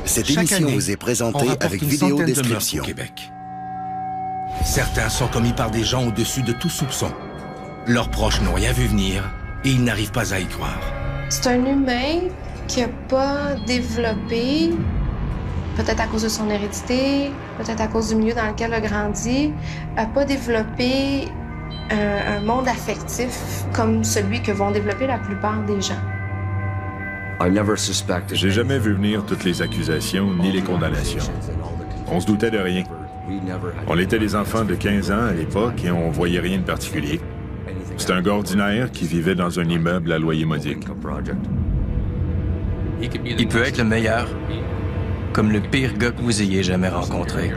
Cette Chaque émission année, vous est on présentée rapporte avec une vidéo centaine de meurtres description. au Québec. Certains sont commis par des gens au-dessus de tout soupçon. Leurs proches n'ont rien vu venir et ils n'arrivent pas à y croire. C'est un humain qui n'a pas développé, peut-être à cause de son hérédité, peut-être à cause du milieu dans lequel il a grandi, n'a pas développé un monde affectif comme celui que vont développer la plupart des gens. J'ai jamais vu venir toutes les accusations ni les condamnations. On se doutait de rien. On était des enfants de 15 ans à l'époque et on voyait rien de particulier. C'est un gars ordinaire qui vivait dans un immeuble à loyer modique. Il peut être le meilleur, comme le pire gars que vous ayez jamais rencontré.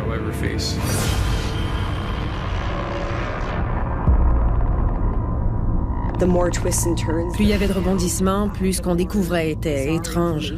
Plus il y avait de rebondissements, plus ce qu'on découvrait était étrange.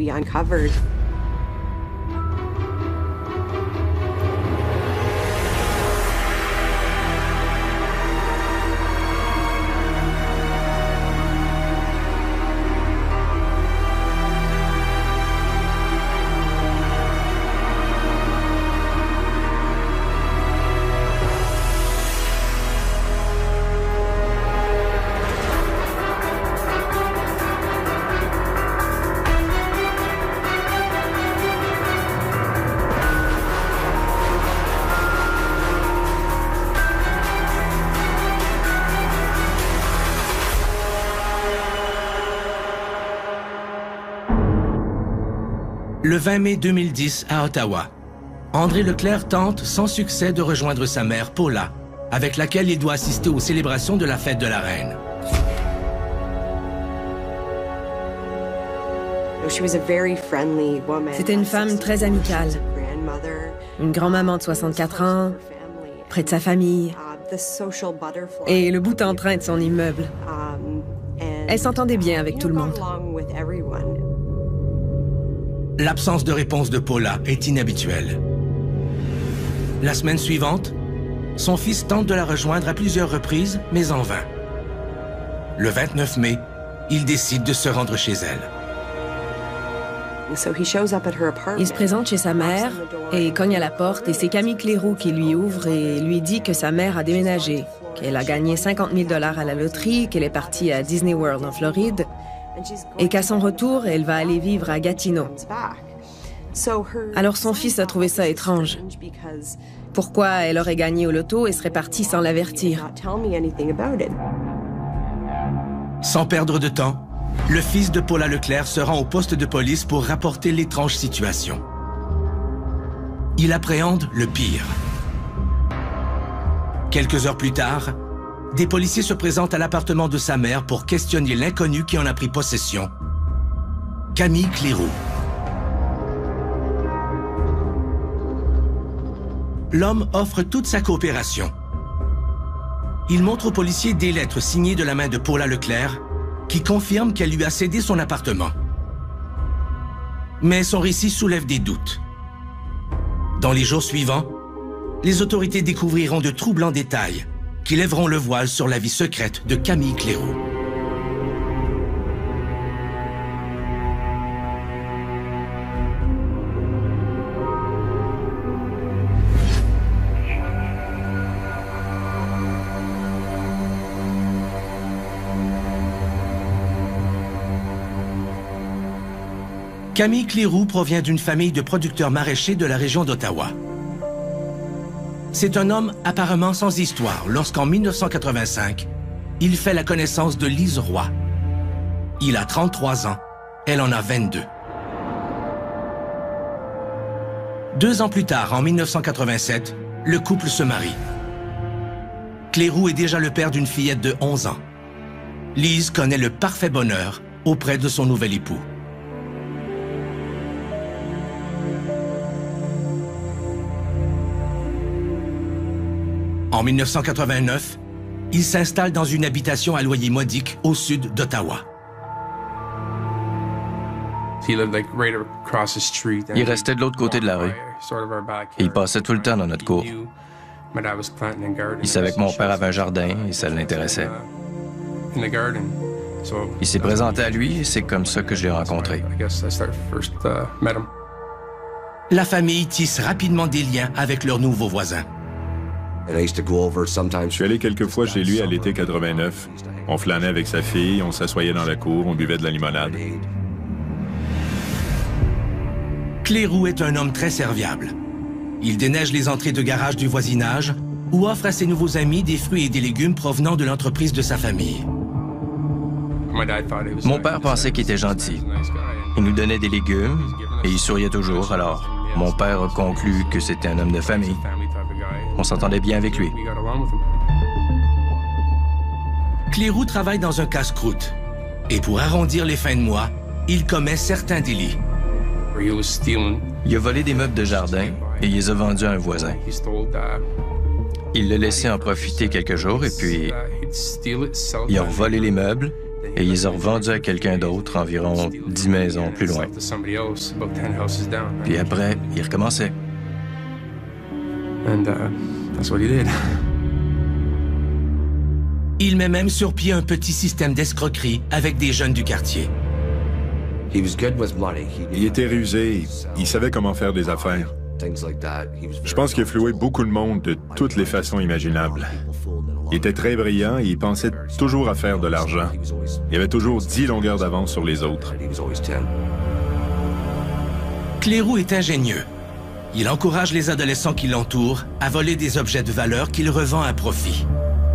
Le 20 mai 2010, à Ottawa, André Leclerc tente sans succès de rejoindre sa mère, Paula, avec laquelle il doit assister aux célébrations de la fête de la Reine. C'était une femme très amicale, une grand-maman de 64 ans, près de sa famille, et le bout en train de son immeuble. Elle s'entendait bien avec tout le monde. L'absence de réponse de Paula est inhabituelle. La semaine suivante, son fils tente de la rejoindre à plusieurs reprises, mais en vain. Le 29 mai, il décide de se rendre chez elle. Il se présente chez sa mère et cogne à la porte et c'est Camille Cléroux qui lui ouvre et lui dit que sa mère a déménagé, qu'elle a gagné 50 000 $ à la loterie, qu'elle est partie à Disney World en Floride et qu'à son retour, elle va aller vivre à Gatineau. Alors son fils a trouvé ça étrange. Pourquoi elle aurait gagné au loto et serait partie sans l'avertir? Sans perdre de temps, le fils de Paula Leclerc se rend au poste de police pour rapporter l'étrange situation. Il appréhende le pire. Quelques heures plus tard, des policiers se présentent à l'appartement de sa mère pour questionner l'inconnu qui en a pris possession, Camille Cléroux. L'homme offre toute sa coopération. Il montre aux policiers des lettres signées de la main de Paula Leclerc qui confirment qu'elle lui a cédé son appartement. Mais son récit soulève des doutes. Dans les jours suivants, les autorités découvriront de troublants détails qui lèveront le voile sur la vie secrète de Camille Cléroux. Camille Cléroux provient d'une famille de producteurs maraîchers de la région d'Ottawa. C'est un homme apparemment sans histoire lorsqu'en 1985, il fait la connaissance de Lise Roy. Il a 33 ans, elle en a 22. 2 ans plus tard, en 1987, le couple se marie. Cléroux est déjà le père d'une fillette de 11 ans. Lise connaît le parfait bonheur auprès de son nouvel époux. En 1989, il s'installe dans une habitation à loyer modique au sud d'Ottawa. Il restait de l'autre côté de la rue. Il passait tout le temps dans notre cour. Il savait que mon père avait un jardin et ça l'intéressait. Il s'est présenté à lui et c'est comme ça que je l'ai rencontré. La famille tisse rapidement des liens avec leurs nouveaux voisins. Je suis allé quelques fois chez lui à l'été 89. On flânait avec sa fille, on s'assoyait dans la cour, on buvait de la limonade. Clérou est un homme très serviable. Il déneige les entrées de garage du voisinage ou offre à ses nouveaux amis des fruits et des légumes provenant de l'entreprise de sa famille. Mon père pensait qu'il était gentil. Il nous donnait des légumes et il souriait toujours, alors mon père a conclu que c'était un homme de famille. On s'entendait bien avec lui. Clérou travaille dans un casse-croûte et pour arrondir les fins de mois, il commet certains délits. Il a volé des meubles de jardin et il les a vendus à un voisin. Il l'a laissé en profiter quelques jours et puis il a volé les meubles et il les a revendus à quelqu'un d'autre environ 10 maisons plus loin. Puis après, il recommençait. Il met même sur pied un petit système d'escroquerie avec des jeunes du quartier. Il était rusé, il savait comment faire des affaires. Je pense qu'il a floué beaucoup de monde de toutes les façons imaginables. Il était très brillant et il pensait toujours à faire de l'argent. Il avait toujours 10 longueurs d'avance sur les autres. Clérou est ingénieux. Il encourage les adolescents qui l'entourent à voler des objets de valeur qu'il revend à profit.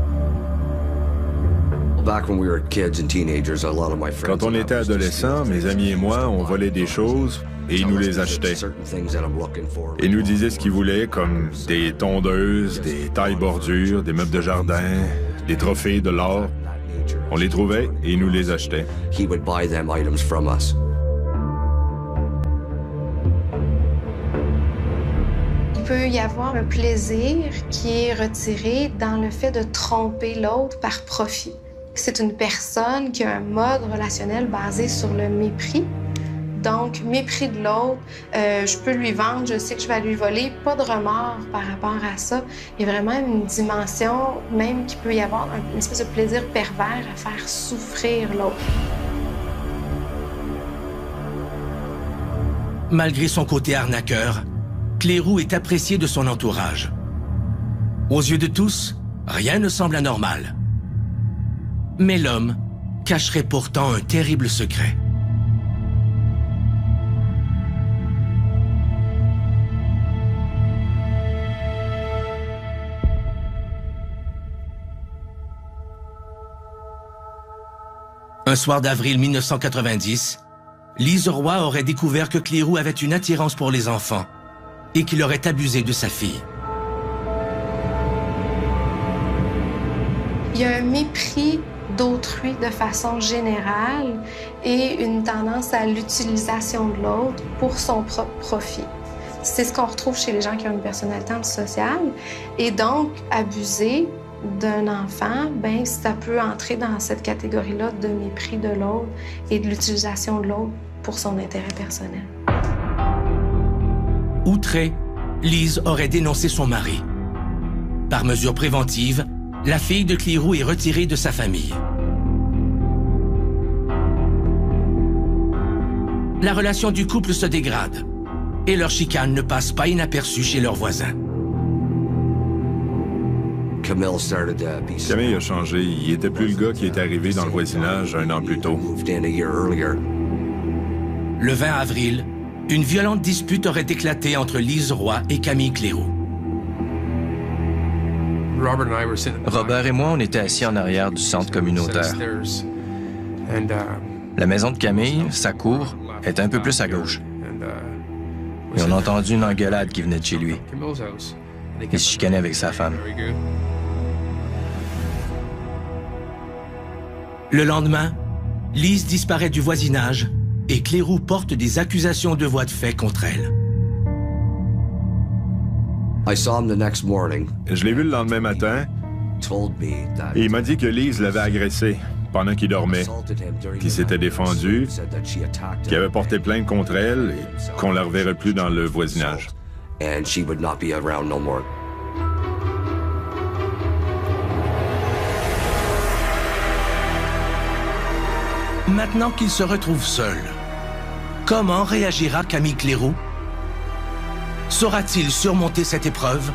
Quand on était adolescents, mes amis et moi, on volait des choses et ils nous les achetaient. Ils nous disaient ce qu'ils voulaient, comme des tondeuses, des tailles-bordures, des meubles de jardin, des trophées, de l'or. On les trouvait et ils nous les achetaient. Il peut y avoir un plaisir qui est retiré dans le fait de tromper l'autre par profit. C'est une personne qui a un mode relationnel basé sur le mépris. Donc, mépris de l'autre, je peux lui vendre, je sais que je vais lui voler, pas de remords par rapport à ça. Il y a vraiment une dimension, même qu'il peut y avoir une espèce de plaisir pervers à faire souffrir l'autre. Malgré son côté arnaqueur, Clérou est apprécié de son entourage. Aux yeux de tous, rien ne semble anormal. Mais l'homme cacherait pourtant un terrible secret. Un soir d'avril 1990, Lise Roy aurait découvert que Clérou avait une attirance pour les enfants et qu'il aurait abusé de sa fille. Il y a un mépris d'autrui de façon générale et une tendance à l'utilisation de l'autre pour son propre profit. C'est ce qu'on retrouve chez les gens qui ont une personnalité antisociale. Et donc, abuser d'un enfant, ben, ça peut entrer dans cette catégorie-là de mépris de l'autre et de l'utilisation de l'autre pour son intérêt personnel. Outrée, Lise aurait dénoncé son mari. Par mesure préventive, la fille de Clérou est retirée de sa famille. La relation du couple se dégrade et leur chicane ne passe pas inaperçue chez leurs voisins. Camille a changé. Il était plus le gars qui est arrivé dans le voisinage un an plus tôt. Le 20 avril, une violente dispute aurait éclaté entre Lise Roy et Camille Clérou. Robert et moi, on était assis en arrière du centre communautaire. La maison de Camille, sa cour, est un peu plus à gauche. Et on a entendu une engueulade qui venait de chez lui. Il se chicanait avec sa femme. Le lendemain, Lise disparaît du voisinage et Clérou porte des accusations de voies de fait contre elle. Je l'ai vu le lendemain matin et il m'a dit que Lise l'avait agressé pendant qu'il dormait, qu'il s'était défendu, qu'il avait porté plainte contre elle et qu'on ne la reverrait plus dans le voisinage. Maintenant qu'il se retrouve seul, comment réagira Camille Clérou? Saura-t-il surmonter cette épreuve?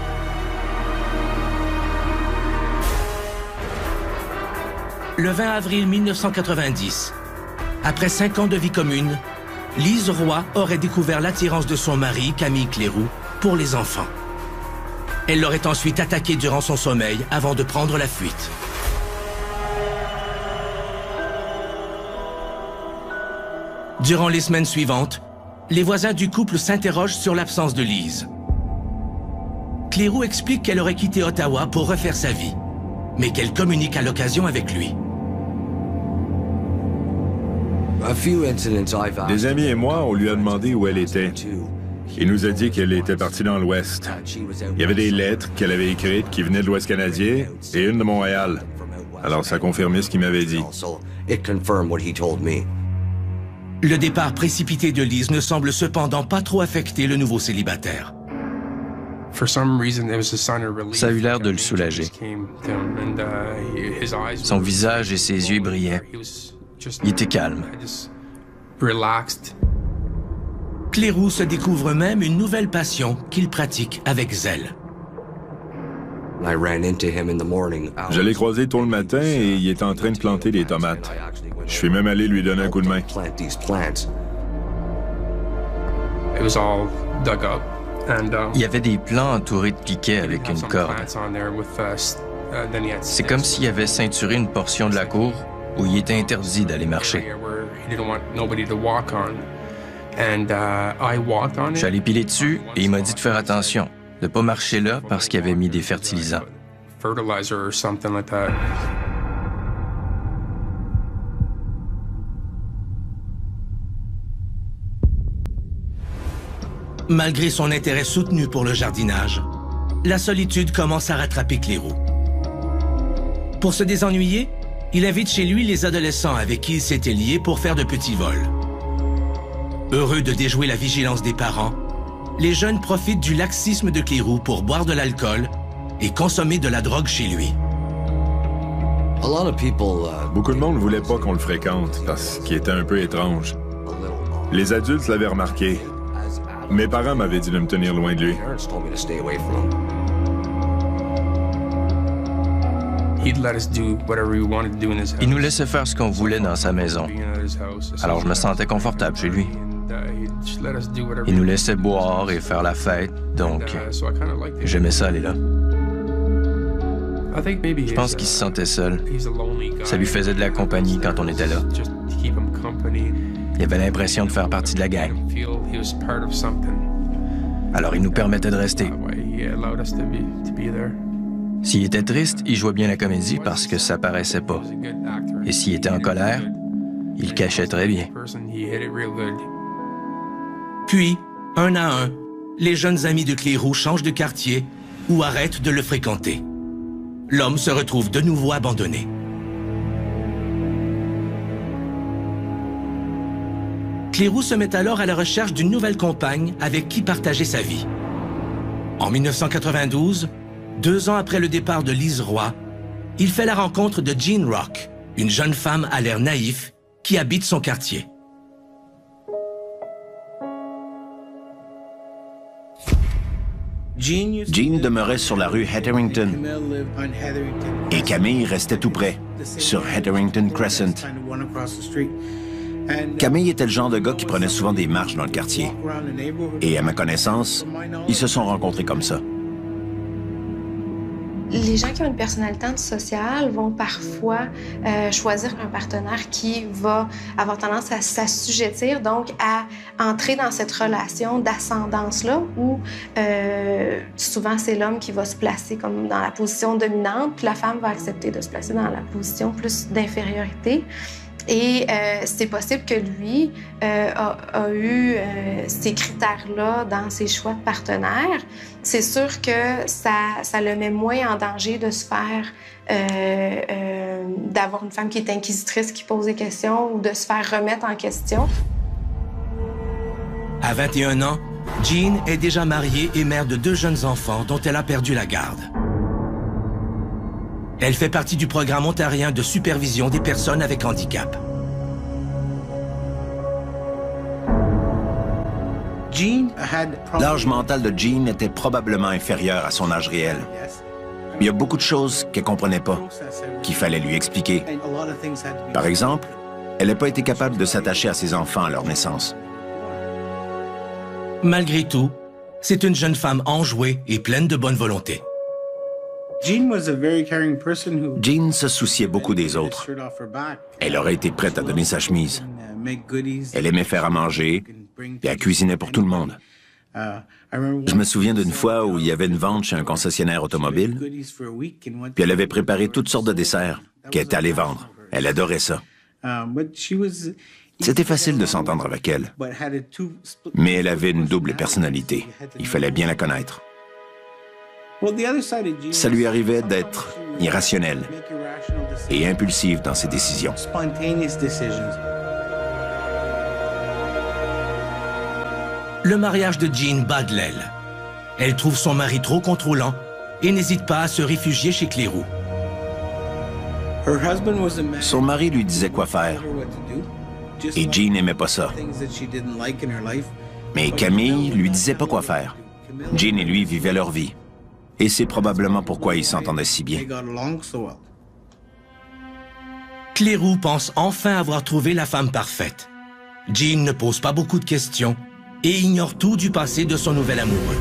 Le 20 avril 1990, après 5 ans de vie commune, Lise Roy aurait découvert l'attirance de son mari, Camille Cléroux, pour les enfants. Elle l'aurait ensuite attaqué durant son sommeil avant de prendre la fuite. Durant les semaines suivantes, les voisins du couple s'interrogent sur l'absence de Lise. Cléroux explique qu'elle aurait quitté Ottawa pour refaire sa vie, mais qu'elle communique à l'occasion avec lui. Des amis et moi, on lui a demandé où elle était. Il nous a dit qu'elle était partie dans l'Ouest. Il y avait des lettres qu'elle avait écrites qui venaient de l'Ouest canadien et une de Montréal. Alors ça confirmait ce qu'il m'avait dit. Le départ précipité de Lise ne semble cependant pas trop affecter le nouveau célibataire. Ça a eu l'air de le soulager. Son visage et ses yeux brillaient. Il était calme. Cléroux se découvre même une nouvelle passion qu'il pratique avec zèle. Je l'ai croisé tôt le matin et il était en train de planter des tomates. Je suis même allé lui donner un coup de main. Il y avait des plants entourés de piquets avec une corde. C'est comme s'il avait ceinturé une portion de la cour où il était interdit d'aller marcher. Je suis allé piler dessus et il m'a dit de faire attention, de ne pas marcher là parce qu'il avait mis des fertilisants. Malgré son intérêt soutenu pour le jardinage, la solitude commence à rattraper Cléroux. Pour se désennuyer, il invite chez lui les adolescents avec qui il s'était lié pour faire de petits vols. Heureux de déjouer la vigilance des parents, les jeunes profitent du laxisme de Cléroux pour boire de l'alcool et consommer de la drogue chez lui. Beaucoup de monde ne voulait pas qu'on le fréquente parce qu'il était un peu étrange. Les adultes l'avaient remarqué. Mes parents m'avaient dit de me tenir loin de lui. Il nous laissait faire ce qu'on voulait dans sa maison. Alors je me sentais confortable chez lui. Il nous laissait boire et faire la fête, donc j'aimais ça aller là. Je pense qu'il se sentait seul. Ça lui faisait de la compagnie quand on était là. Il avait l'impression de faire partie de la gang. Alors il nous permettait de rester. S'il était triste, il jouait bien la comédie parce que ça paraissait pas. Et s'il était en colère, il le cachait très bien. Puis, un à un, les jeunes amis de Cléroux changent de quartier ou arrêtent de le fréquenter. L'homme se retrouve de nouveau abandonné. Cléroux se met alors à la recherche d'une nouvelle compagne avec qui partager sa vie. En 1992, 2 ans après le départ de Lise Roy, il fait la rencontre de Jean Rock, une jeune femme à l'air naïf qui habite son quartier. Jean demeurait sur la rue Hetherington et Camille restait tout près, sur Hetherington Crescent. Camille était le genre de gars qui prenait souvent des marches dans le quartier. Et à ma connaissance, ils se sont rencontrés comme ça. Les gens qui ont une personnalité antisociale vont parfois choisir un partenaire qui va avoir tendance à s'assujettir, donc à entrer dans cette relation d'ascendance-là où souvent c'est l'homme qui va se placer comme dans la position dominante, puis la femme va accepter de se placer dans la position plus d'infériorité. Et c'est possible que lui a eu ces critères-là dans ses choix de partenaire. C'est sûr que ça le met moins en danger de se faire, d'avoir une femme qui est inquisitrice, qui pose des questions ou de se faire remettre en question. À 21 ans, Jean est déjà mariée et mère de 2 jeunes enfants dont elle a perdu la garde. Elle fait partie du programme ontarien de supervision des personnes avec handicap. L'âge mental de Jean était probablement inférieur à son âge réel. Il y a beaucoup de choses qu'elle ne comprenait pas, qu'il fallait lui expliquer. Par exemple, elle n'a pas été capable de s'attacher à ses enfants à leur naissance. Malgré tout, c'est une jeune femme enjouée et pleine de bonne volonté. Jean se souciait beaucoup des autres. Elle aurait été prête à donner sa chemise. Elle aimait faire à manger et elle cuisinait pour tout le monde. Je me souviens d'une fois où il y avait une vente chez un concessionnaire automobile, puis elle avait préparé toutes sortes de desserts qu'elle était allée vendre. Elle adorait ça. C'était facile de s'entendre avec elle, mais elle avait une double personnalité. Il fallait bien la connaître. Ça lui arrivait d'être irrationnelle et impulsive dans ses décisions. Le mariage de Jean bat de l'aile. Elle trouve son mari trop contrôlant et n'hésite pas à se réfugier chez Cléroux. Son mari lui disait quoi faire, et Jean n'aimait pas ça. Mais Camille lui disait pas quoi faire. Jean et lui vivaient leur vie. Et c'est probablement pourquoi ils s'entendaient si bien. Cléroux pense enfin avoir trouvé la femme parfaite. Jean ne pose pas beaucoup de questions et ignore tout du passé de son nouvel amoureux.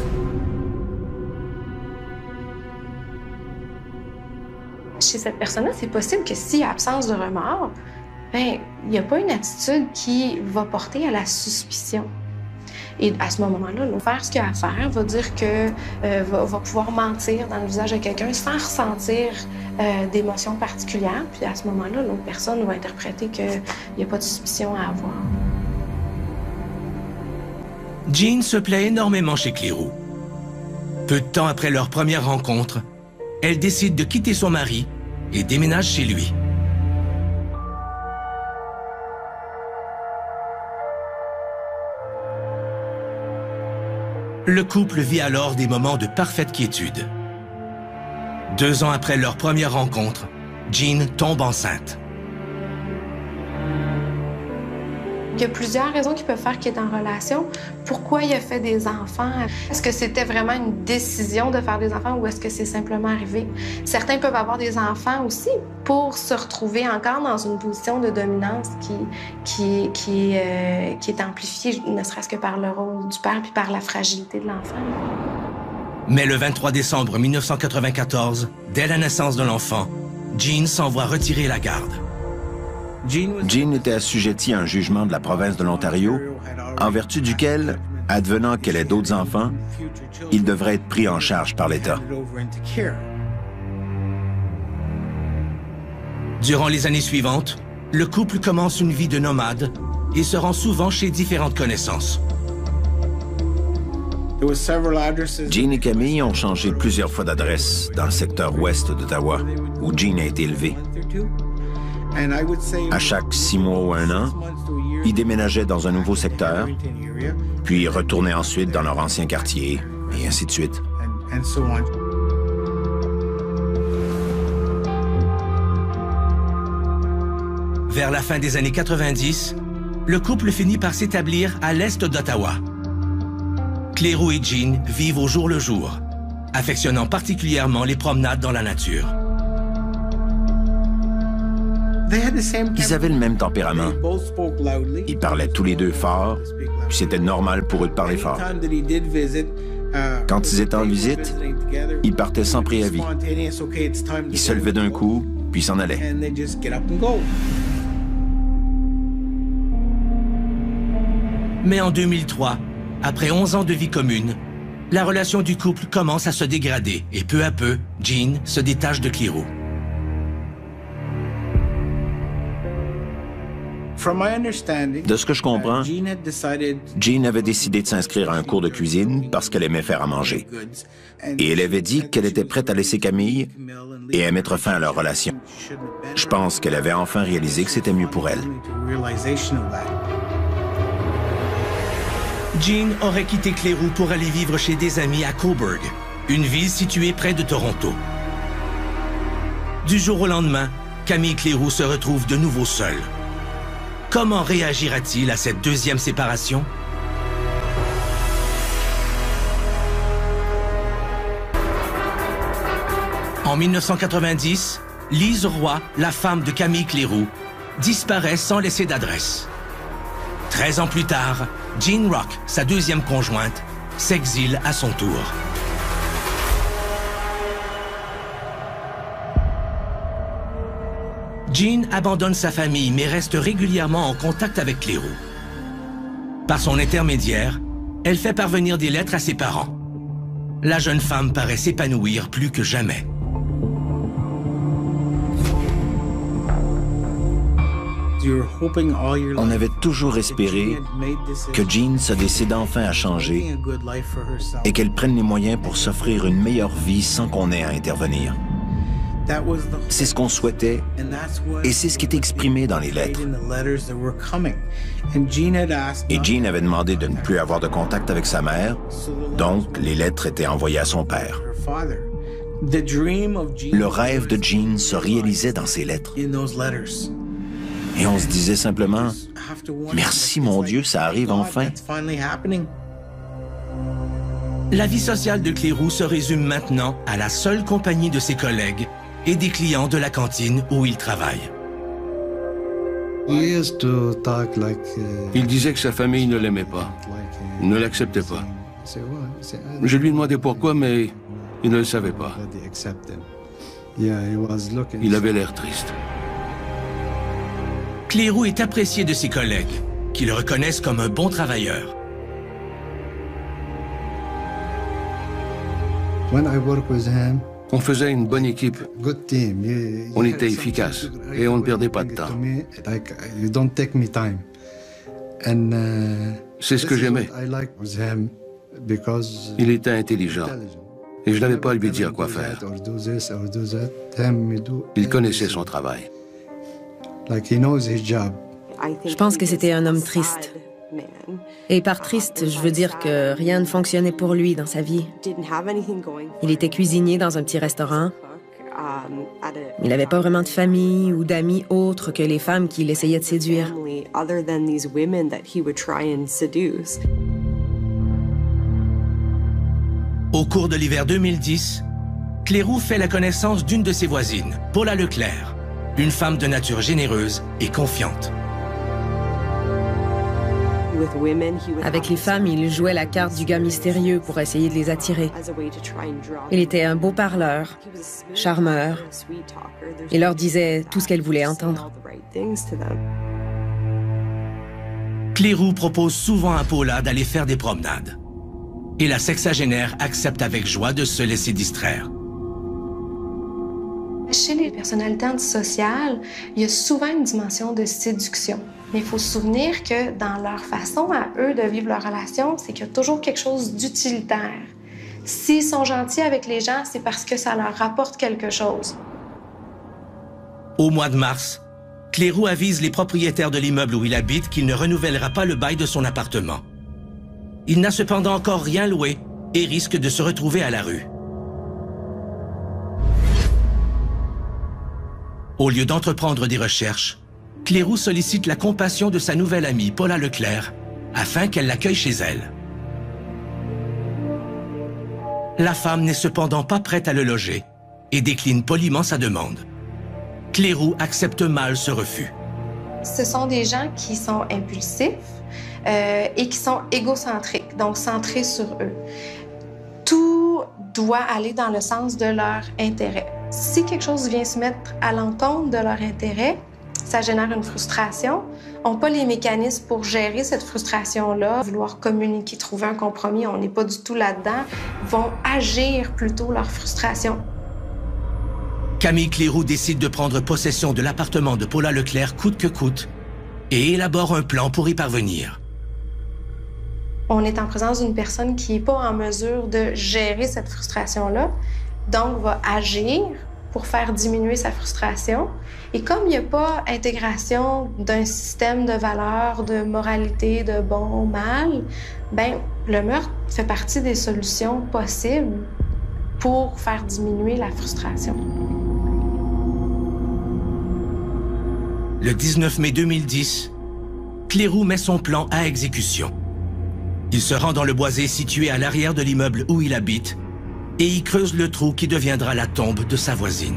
Chez cette personne-là, c'est possible que s'il y a absence de remords, ben, il n'y a pas une attitude qui va porter à la suspicion. Et à ce moment-là, faire ce qu'il a à faire, va dire que va pouvoir mentir dans le visage de quelqu'un, se faire ressentir d'émotions particulières. Puis à ce moment-là, l'autre personne va interpréter qu'il n'y a pas de suspicion à avoir. Jean se plaît énormément chez Cléroux. Peu de temps après leur première rencontre, elle décide de quitter son mari et déménage chez lui. Le couple vit alors des moments de parfaite quiétude. 2 ans après leur première rencontre, Jean tombe enceinte. Il y a plusieurs raisons qui peuvent faire qu'il est en relation. Pourquoi il a fait des enfants? Est-ce que c'était vraiment une décision de faire des enfants ou est-ce que c'est simplement arrivé? Certains peuvent avoir des enfants aussi pour se retrouver encore dans une position de dominance qui est amplifiée, ne serait-ce que par le rôle du père puis par la fragilité de l'enfant. Mais le 23 décembre 1994, dès la naissance de l'enfant, Jean s'envoie retirer la garde. Jean était assujettie à un jugement de la province de l'Ontario, en vertu duquel, advenant qu'elle ait d'autres enfants, il devrait être pris en charge par l'État. Durant les années suivantes, le couple commence une vie de nomade et se rend souvent chez différentes connaissances. Jean et Camille ont changé plusieurs fois d'adresse dans le secteur ouest d'Ottawa, où Jean a été élevée. À chaque 6 mois ou 1 an, ils déménageaient dans un nouveau secteur, puis retournaient ensuite dans leur ancien quartier, et ainsi de suite. Vers la fin des années 90, le couple finit par s'établir à l'est d'Ottawa. Cléroux et Jean vivent au jour le jour, affectionnant particulièrement les promenades dans la nature. Ils avaient le même tempérament. Ils parlaient tous les deux fort, puis c'était normal pour eux de parler fort. Quand ils étaient en visite, ils partaient sans préavis. Ils se levaient d'un coup, puis s'en allaient. Mais en 2003, après 11 ans de vie commune, la relation du couple commence à se dégrader et peu à peu, Jean se détache de Cléroux. De ce que je comprends, Jean avait décidé de s'inscrire à un cours de cuisine parce qu'elle aimait faire à manger. Et elle avait dit qu'elle était prête à laisser Camille et à mettre fin à leur relation. Je pense qu'elle avait enfin réalisé que c'était mieux pour elle. Jean aurait quitté Cléroux pour aller vivre chez des amis à Cobourg, une ville située près de Toronto. Du jour au lendemain, Camille Cléroux se retrouve de nouveau seule. Comment réagira-t-il à cette deuxième séparation? En 1990, Lise Roy, la femme de Camille Cléroux, disparaît sans laisser d'adresse. 13 ans plus tard, Jean Rock, sa deuxième conjointe, s'exile à son tour. Jean abandonne sa famille mais reste régulièrement en contact avec Cléroux. Par son intermédiaire, elle fait parvenir des lettres à ses parents. La jeune femme paraît s'épanouir plus que jamais. On avait toujours espéré que Jean se décide enfin à changer et qu'elle prenne les moyens pour s'offrir une meilleure vie sans qu'on ait à intervenir. C'est ce qu'on souhaitait et c'est ce qui est exprimé dans les lettres. Et Jean avait demandé de ne plus avoir de contact avec sa mère, donc les lettres étaient envoyées à son père. Le rêve de Jean se réalisait dans ces lettres. Et on se disait simplement, « Merci mon Dieu, ça arrive enfin. » La vie sociale de Cléroux se résume maintenant à la seule compagnie de ses collègues et des clients de la cantine où il travaille. Il disait que sa famille ne l'aimait pas, ne l'acceptait pas. Je lui demandais pourquoi, mais il ne le savait pas. Il avait l'air triste. Cléroux est apprécié de ses collègues, qui le reconnaissent comme un bon travailleur. On faisait une bonne équipe. On était efficace et on ne perdait pas de temps. C'est ce que j'aimais. Il était intelligent et je n'avais pas à lui dire quoi faire. Il connaissait son travail. Je pense que c'était un homme triste. Et par triste, je veux dire que rien ne fonctionnait pour lui dans sa vie. Il était cuisinier dans un petit restaurant. Il n'avait pas vraiment de famille ou d'amis autres que les femmes qu'il essayait de séduire. Au cours de l'hiver 2010, Cléroux fait la connaissance d'une de ses voisines, Paula Leclerc, une femme de nature généreuse et confiante. Avec les femmes, il jouait la carte du gars mystérieux pour essayer de les attirer. Il était un beau parleur, charmeur, et leur disait tout ce qu'elles voulaient entendre. Cléroux propose souvent à Paula d'aller faire des promenades. Et la sexagénaire accepte avec joie de se laisser distraire. Chez les personnalités antisociales, il y a souvent une dimension de séduction. Mais il faut se souvenir que dans leur façon à eux de vivre leur relation, c'est qu'il y a toujours quelque chose d'utilitaire. S'ils sont gentils avec les gens, c'est parce que ça leur rapporte quelque chose. Au mois de mars, Cléroux avise les propriétaires de l'immeuble où il habite qu'il ne renouvellera pas le bail de son appartement. Il n'a cependant encore rien loué et risque de se retrouver à la rue. Au lieu d'entreprendre des recherches, Cléroux sollicite la compassion de sa nouvelle amie, Paula Leclerc, afin qu'elle l'accueille chez elle. La femme n'est cependant pas prête à le loger et décline poliment sa demande. Cléroux accepte mal ce refus. Ce sont des gens qui sont impulsifs et qui sont égocentriques, donc centrés sur eux. Tout doit aller dans le sens de leur intérêt. Si quelque chose vient se mettre à l'encontre de leur intérêt, ça génère une frustration. On n'a pas les mécanismes pour gérer cette frustration-là, vouloir communiquer, trouver un compromis, on n'est pas du tout là-dedans, vont agir plutôt leur frustration. Camille Cléroux décide de prendre possession de l'appartement de Paula Leclerc coûte que coûte et élabore un plan pour y parvenir. On est en présence d'une personne qui n'est pas en mesure de gérer cette frustration-là, donc va agir pour faire diminuer sa frustration. Et comme il n'y a pas intégration d'un système de valeurs, de moralité, de bon, mal, ben le meurtre fait partie des solutions possibles pour faire diminuer la frustration. Le 19 mai 2010, Cléroux met son plan à exécution. Il se rend dans le boisé situé à l'arrière de l'immeuble où il habite et y creuse le trou qui deviendra la tombe de sa voisine.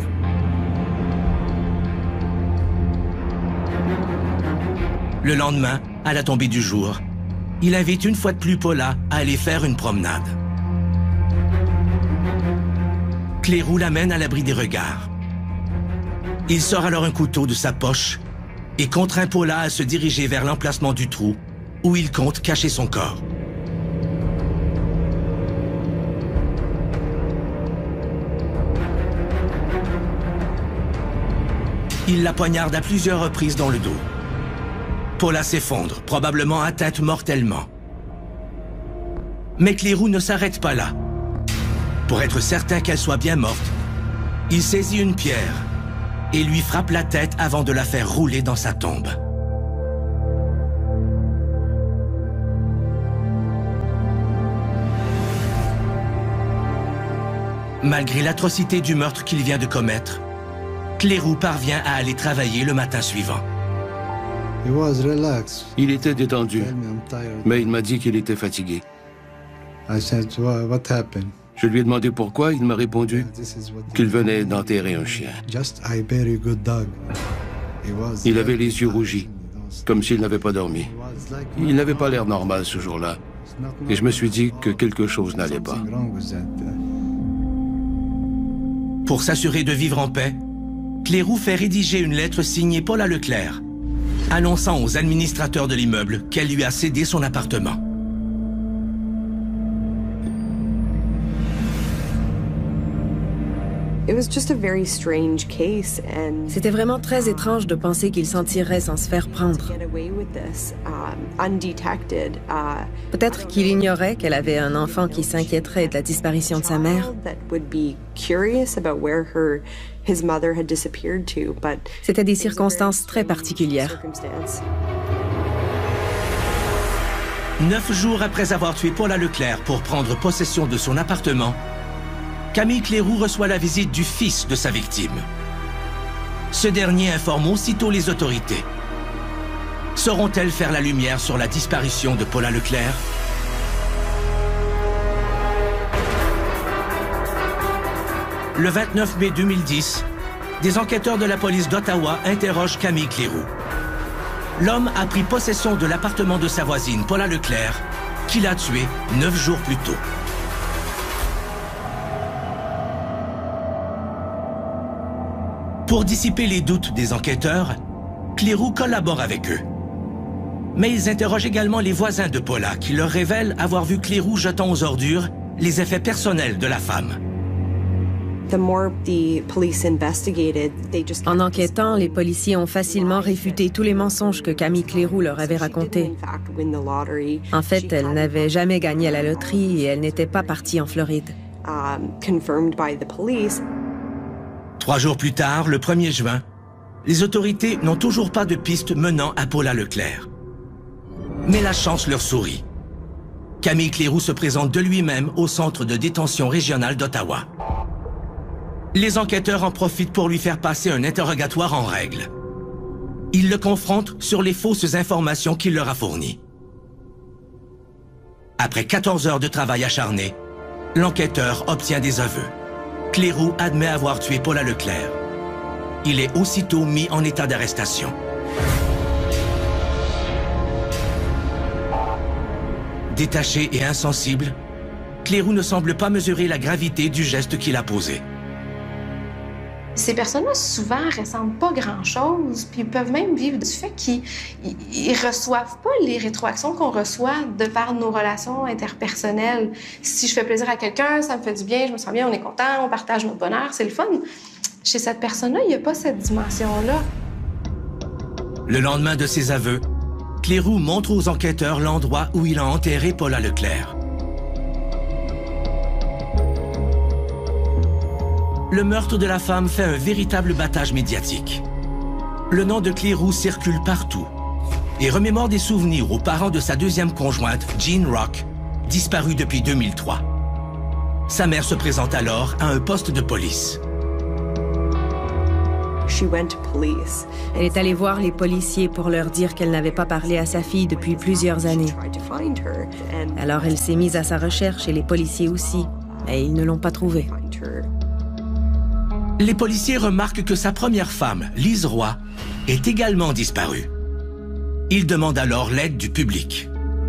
Le lendemain, à la tombée du jour, il invite une fois de plus Paula à aller faire une promenade. Clérou l'amène à l'abri des regards. Il sort alors un couteau de sa poche et contraint Paula à se diriger vers l'emplacement du trou où il compte cacher son corps. Il la poignarde à plusieurs reprises dans le dos. Paula s'effondre, probablement atteinte mortellement. Mais Clérou ne s'arrête pas là. Pour être certain qu'elle soit bien morte, il saisit une pierre et lui frappe la tête avant de la faire rouler dans sa tombe. Malgré l'atrocité du meurtre qu'il vient de commettre, Clérou parvient à aller travailler le matin suivant. Il était détendu, mais il m'a dit qu'il était fatigué. Je lui ai demandé pourquoi, il m'a répondu qu'il venait d'enterrer un chien. Il avait les yeux rougis, comme s'il n'avait pas dormi. Il n'avait pas l'air normal ce jour-là, et je me suis dit que quelque chose n'allait pas. Pour s'assurer de vivre en paix, Clérou fait rédiger une lettre signée Paula Leclerc, annonçant aux administrateurs de l'immeuble qu'elle lui a cédé son appartement. C'était vraiment très étrange de penser qu'il s'en tirerait sans se faire prendre. Peut-être qu'il ignorait qu'elle avait un enfant qui s'inquiéterait de la disparition de sa mère. C'était des circonstances très particulières. 9 jours après avoir tué Paula Leclerc pour prendre possession de son appartement, Camille Clérou reçoit la visite du fils de sa victime. Ce dernier informe aussitôt les autorités. Sauront-elles faire la lumière sur la disparition de Paula Leclerc? Le 29 mai 2010, des enquêteurs de la police d'Ottawa interrogent Camille Clérou. L'homme a pris possession de l'appartement de sa voisine, Paula Leclerc, qu'il a tué 9 jours plus tôt. Pour dissiper les doutes des enquêteurs, Clérou collabore avec eux. Mais ils interrogent également les voisins de Paula qui leur révèlent avoir vu Clérou jetant aux ordures les effets personnels de la femme. En enquêtant, les policiers ont facilement réfuté tous les mensonges que Camille Clérou leur avait racontés. En fait, elle n'avait jamais gagné à la loterie et elle n'était pas partie en Floride. 3 jours plus tard, le 1er juin, les autorités n'ont toujours pas de piste menant à Paula Leclerc. Mais la chance leur sourit. Camille Clérou se présente de lui-même au centre de détention régional d'Ottawa. Les enquêteurs en profitent pour lui faire passer un interrogatoire en règle. Ils le confrontent sur les fausses informations qu'il leur a fournies. Après 14 heures de travail acharné, l'enquêteur obtient des aveux. Clérou admet avoir tué Paula Leclerc. Il est aussitôt mis en état d'arrestation. Détaché et insensible, Clérou ne semble pas mesurer la gravité du geste qu'il a posé. Ces personnes-là, souvent, ressentent pas grand-chose, puis ils peuvent même vivre du fait qu'ils ne reçoivent pas les rétroactions qu'on reçoit de par nos relations interpersonnelles. Si je fais plaisir à quelqu'un, ça me fait du bien, je me sens bien, on est content, on partage notre bonheur, c'est le fun. Chez cette personne-là, il n'y a pas cette dimension-là. Le lendemain de ses aveux, Clérou montre aux enquêteurs l'endroit où il a enterré Paula Leclerc. Le meurtre de la femme fait un véritable battage médiatique. Le nom de Clérou circule partout et remémore des souvenirs aux parents de sa deuxième conjointe, Jean Rock, disparue depuis 2003. Sa mère se présente alors à un poste de police. Elle est allée voir les policiers pour leur dire qu'elle n'avait pas parlé à sa fille depuis plusieurs années. Alors elle s'est mise à sa recherche et les policiers aussi. et ils ne l'ont pas trouvée. Les policiers remarquent que sa première femme, Liz Roy, est également disparue. Ils demandent alors l'aide du public.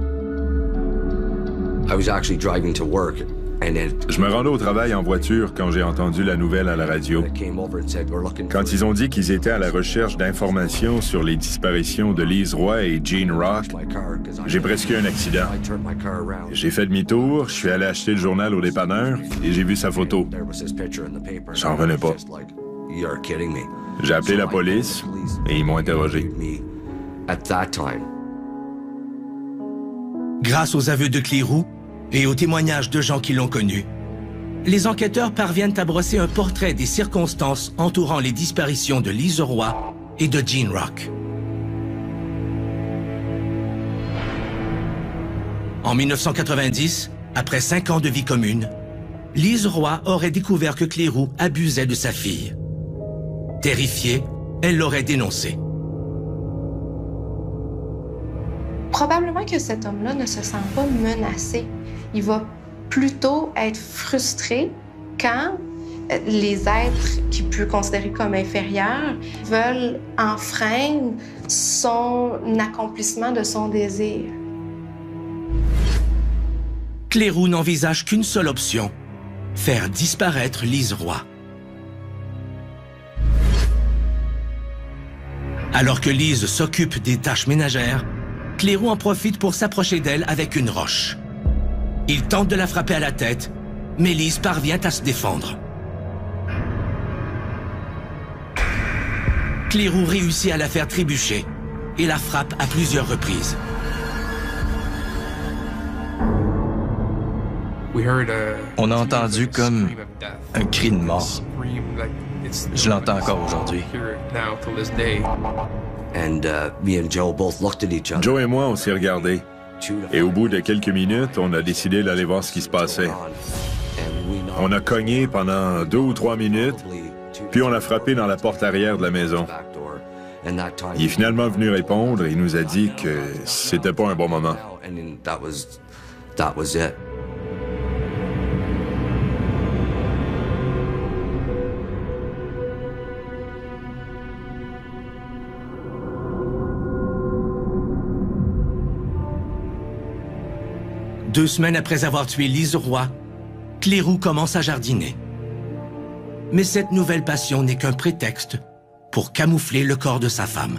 Je me rendais au travail en voiture quand j'ai entendu la nouvelle à la radio. Quand ils ont dit qu'ils étaient à la recherche d'informations sur les disparitions de Liz Roy et Gene Rock, j'ai presque eu un accident. J'ai fait demi-tour, je suis allé acheter le journal au dépanneur et j'ai vu sa photo. J'en revenais pas. J'ai appelé la police et ils m'ont interrogé. Grâce aux aveux de Clérou et aux témoignages de gens qui l'ont connu, les enquêteurs parviennent à brosser un portrait des circonstances entourant les disparitions de Liz Roy et de Gene Rock. En 1990, après 5 ans de vie commune, Liz Roy aurait découvert que Clérou abusait de sa fille. Terrifiée, elle l'aurait dénoncé. Probablement que cet homme-là ne se sent pas menacé. Il va plutôt être frustré quand les êtres qu'il peut considérer comme inférieurs veulent enfreindre son accomplissement de son désir. Clérou n'envisage qu'une seule option, faire disparaître Liz Roy. Alors que Liz s'occupe des tâches ménagères, Clérou en profite pour s'approcher d'elle avec une roche. Il tente de la frapper à la tête, mais Liz parvient à se défendre. Clérou réussit à la faire trébucher et la frappe à plusieurs reprises. On a entendu comme un cri de mort. Je l'entends encore aujourd'hui. Joe et moi, on s'est regardés. Et au bout de quelques minutes, on a décidé d'aller voir ce qui se passait. On a cogné pendant 2 ou 3 minutes, puis on a frappé dans la porte arrière de la maison. Il est finalement venu répondre et il nous a dit que c'était pas un bon moment. Deux semaines après avoir tué Liz Roy, Clérou commence à jardiner. Mais cette nouvelle passion n'est qu'un prétexte pour camoufler le corps de sa femme.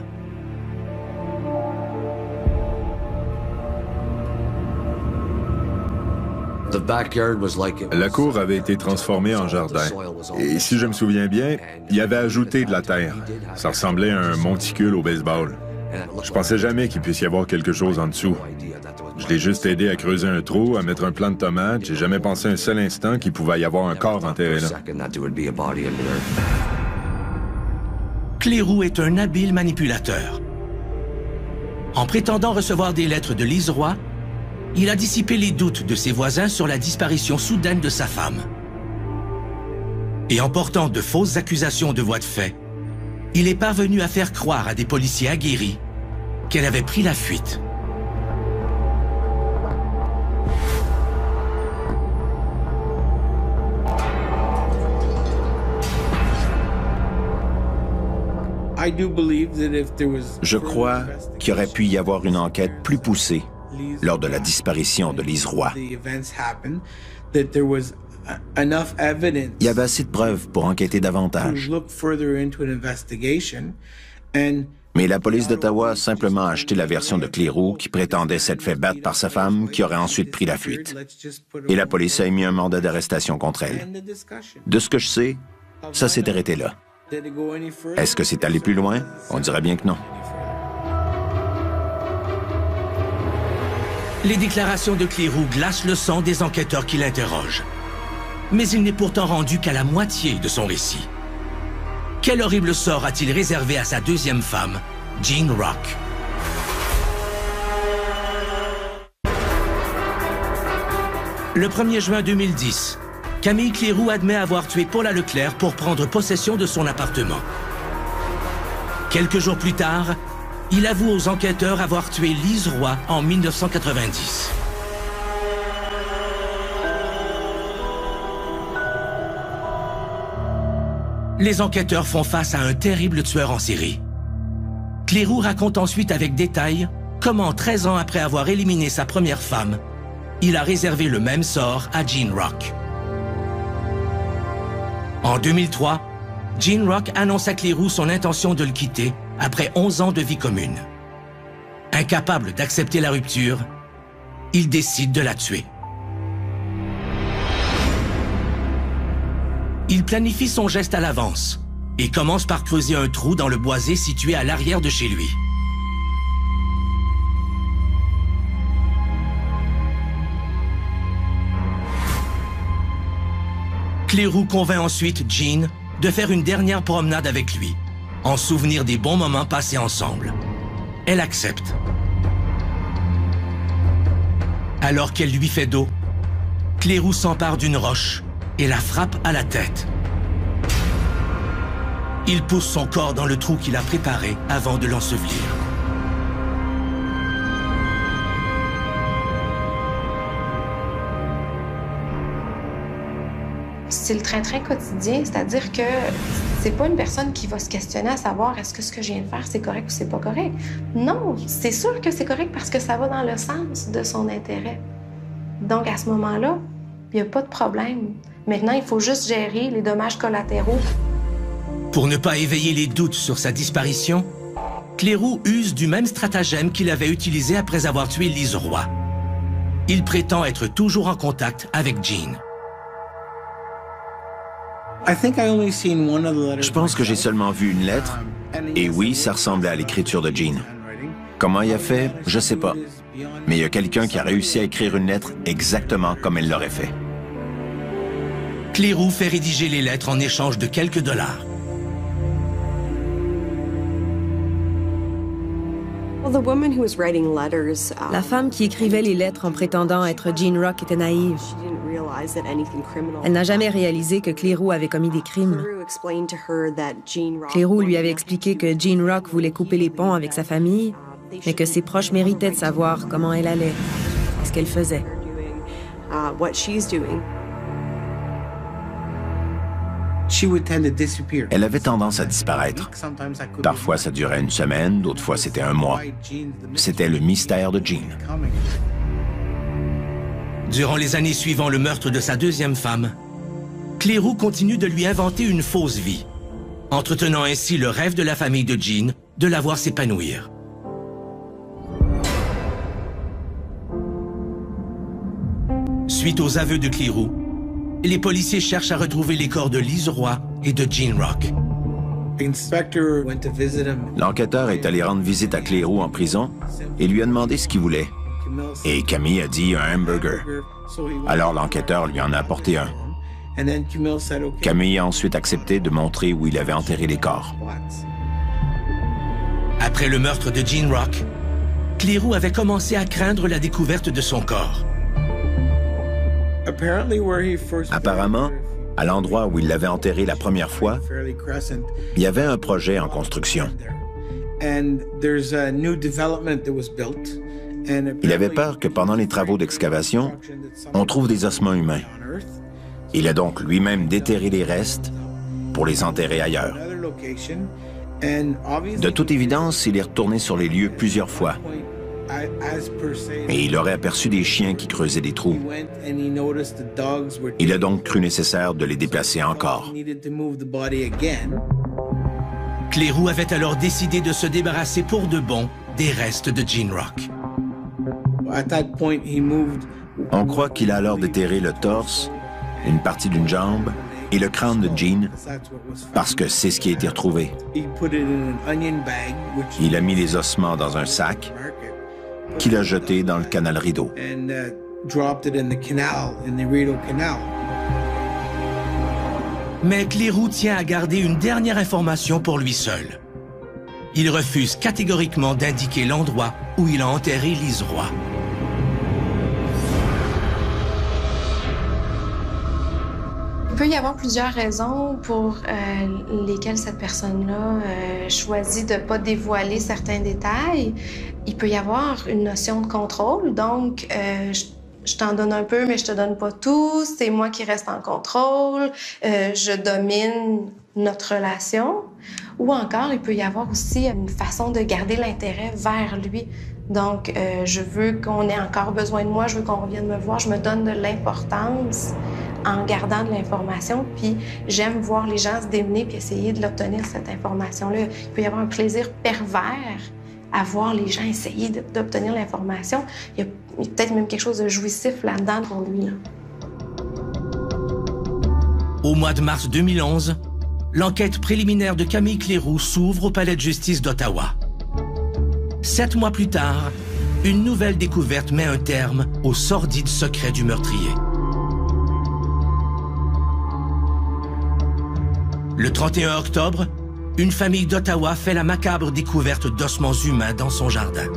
La cour avait été transformée en jardin. Et si je me souviens bien, il y avait ajouté de la terre. Ça ressemblait à un monticule au baseball. Je pensais jamais qu'il puisse y avoir quelque chose en dessous. Je l'ai juste aidé à creuser un trou, à mettre un plant de tomates. J'ai jamais pensé un seul instant qu'il pouvait y avoir un corps enterré là. Clérou est un habile manipulateur. En prétendant recevoir des lettres de Liz Roy, il a dissipé les doutes de ses voisins sur la disparition soudaine de sa femme. Et en portant de fausses accusations de voies de fait, il est parvenu à faire croire à des policiers aguerris qu'elle avait pris la fuite. Je crois qu'il aurait pu y avoir une enquête plus poussée lors de la disparition de Liz Roy. Il y avait assez de preuves pour enquêter davantage. Mais la police d'Ottawa a simplement acheté la version de Clérou qui prétendait s'être fait battre par sa femme qui aurait ensuite pris la fuite. Et la police a émis un mandat d'arrestation contre elle. De ce que je sais, ça s'est arrêté là. Est-ce que c'est allé plus loin? On dirait bien que non. Les déclarations de Clérou glacent le sang des enquêteurs qui l'interrogent. Mais il n'est pourtant rendu qu'à la moitié de son récit. Quel horrible sort a-t-il réservé à sa deuxième femme, Gene Rock? Le 1er juin 2010, Camille Clérou admet avoir tué Paula Leclerc pour prendre possession de son appartement. Quelques jours plus tard, il avoue aux enquêteurs avoir tué Liz Roy en 1990. Les enquêteurs font face à un terrible tueur en série. Clérou raconte ensuite avec détail comment, 13 ans après avoir éliminé sa première femme, il a réservé le même sort à Gene Rock. En 2003, Gene Rock annonce à Clérou son intention de le quitter après 11 ans de vie commune. Incapable d'accepter la rupture, il décide de la tuer. Il planifie son geste à l'avance et commence par creuser un trou dans le boisé situé à l'arrière de chez lui. Clérou convainc ensuite Gene de faire une dernière promenade avec lui, en souvenir des bons moments passés ensemble. Elle accepte. Alors qu'elle lui fait dos, Clérou s'empare d'une roche et la frappe à la tête. Il pousse son corps dans le trou qu'il a préparé avant de l'ensevelir. C'est le train-train quotidien, c'est-à-dire que c'est pas une personne qui va se questionner à savoir est-ce que ce que je viens de faire, c'est correct ou c'est pas correct. Non, c'est sûr que c'est correct parce que ça va dans le sens de son intérêt. Donc, à ce moment-là, il n'y a pas de problème. Maintenant, il faut juste gérer les dommages collatéraux. Pour ne pas éveiller les doutes sur sa disparition, Clérou use du même stratagème qu'il avait utilisé après avoir tué Lise Roy. Il prétend être toujours en contact avec Gene. Je pense que j'ai seulement vu une lettre, et oui, ça ressemblait à l'écriture de Gene. Comment il a fait, je sais pas. Mais il y a quelqu'un qui a réussi à écrire une lettre exactement comme elle l'aurait fait. Clérou fait rédiger les lettres en échange de quelques dollars. La femme qui écrivait les lettres en prétendant être Gene Rock était naïve. Elle n'a jamais réalisé que Clérou avait commis des crimes. Clérou lui avait expliqué que Gene Rock voulait couper les ponts avec sa famille, mais que ses proches méritaient de savoir comment elle allait, ce qu'elle faisait. Elle avait tendance à disparaître. Parfois, ça durait une semaine, d'autres fois, c'était un mois. C'était le mystère de Gene. Durant les années suivant le meurtre de sa deuxième femme, Clérou continue de lui inventer une fausse vie, entretenant ainsi le rêve de la famille de Gene de la voir s'épanouir. Suite aux aveux de Clérou, les policiers cherchent à retrouver les corps de Lise Roy et de Gene Rock. L'enquêteur est allé rendre visite à Clérou en prison et lui a demandé ce qu'il voulait. Et Camille a dit un hamburger. Alors l'enquêteur lui en a apporté un. Camille a ensuite accepté de montrer où il avait enterré les corps. Après le meurtre de Gene Rock, Clérou avait commencé à craindre la découverte de son corps. Apparemment, à l'endroit où il l'avait enterré la première fois, il y avait un projet en construction. Il avait peur que pendant les travaux d'excavation, on trouve des ossements humains. Il a donc lui-même déterré les restes pour les enterrer ailleurs. De toute évidence, il est retourné sur les lieux plusieurs fois. Et il aurait aperçu des chiens qui creusaient des trous. Il a donc cru nécessaire de les déplacer encore. Clérou avait alors décidé de se débarrasser pour de bon des restes de Gene Rock. On croit qu'il a alors déterré le torse, une partie d'une jambe et le crâne de Gene, parce que c'est ce qui a été retrouvé. Il a mis les ossements dans un sac qu'il a jeté dans le canal Rideau. Mais Clérou tient à garder une dernière information pour lui seul. Il refuse catégoriquement d'indiquer l'endroit où il a enterré Lise Roy. Il peut y avoir plusieurs raisons pour lesquelles cette personne-là choisit de ne pas dévoiler certains détails. Il peut y avoir une notion de contrôle, donc je t'en donne un peu, mais je te donne pas tout, c'est moi qui reste en contrôle, je domine notre relation. Ou encore, il peut y avoir aussi une façon de garder l'intérêt vers lui. Donc, je veux qu'on ait encore besoin de moi, je veux qu'on revienne me voir, je me donne de l'importance en gardant de l'information, puis j'aime voir les gens se démener puis essayer de l'obtenir, cette information-là. Il peut y avoir un plaisir pervers à voir les gens essayer d'obtenir l'information. Il y a peut-être même quelque chose de jouissif là-dedans pour lui. Au mois de mars 2011, l'enquête préliminaire de Camille Cléroux s'ouvre au palais de justice d'Ottawa. 7 mois plus tard, une nouvelle découverte met un terme au sordide secret du meurtrier. Le 31 octobre, une famille d'Ottawa fait la macabre découverte d'ossements humains dans son jardin.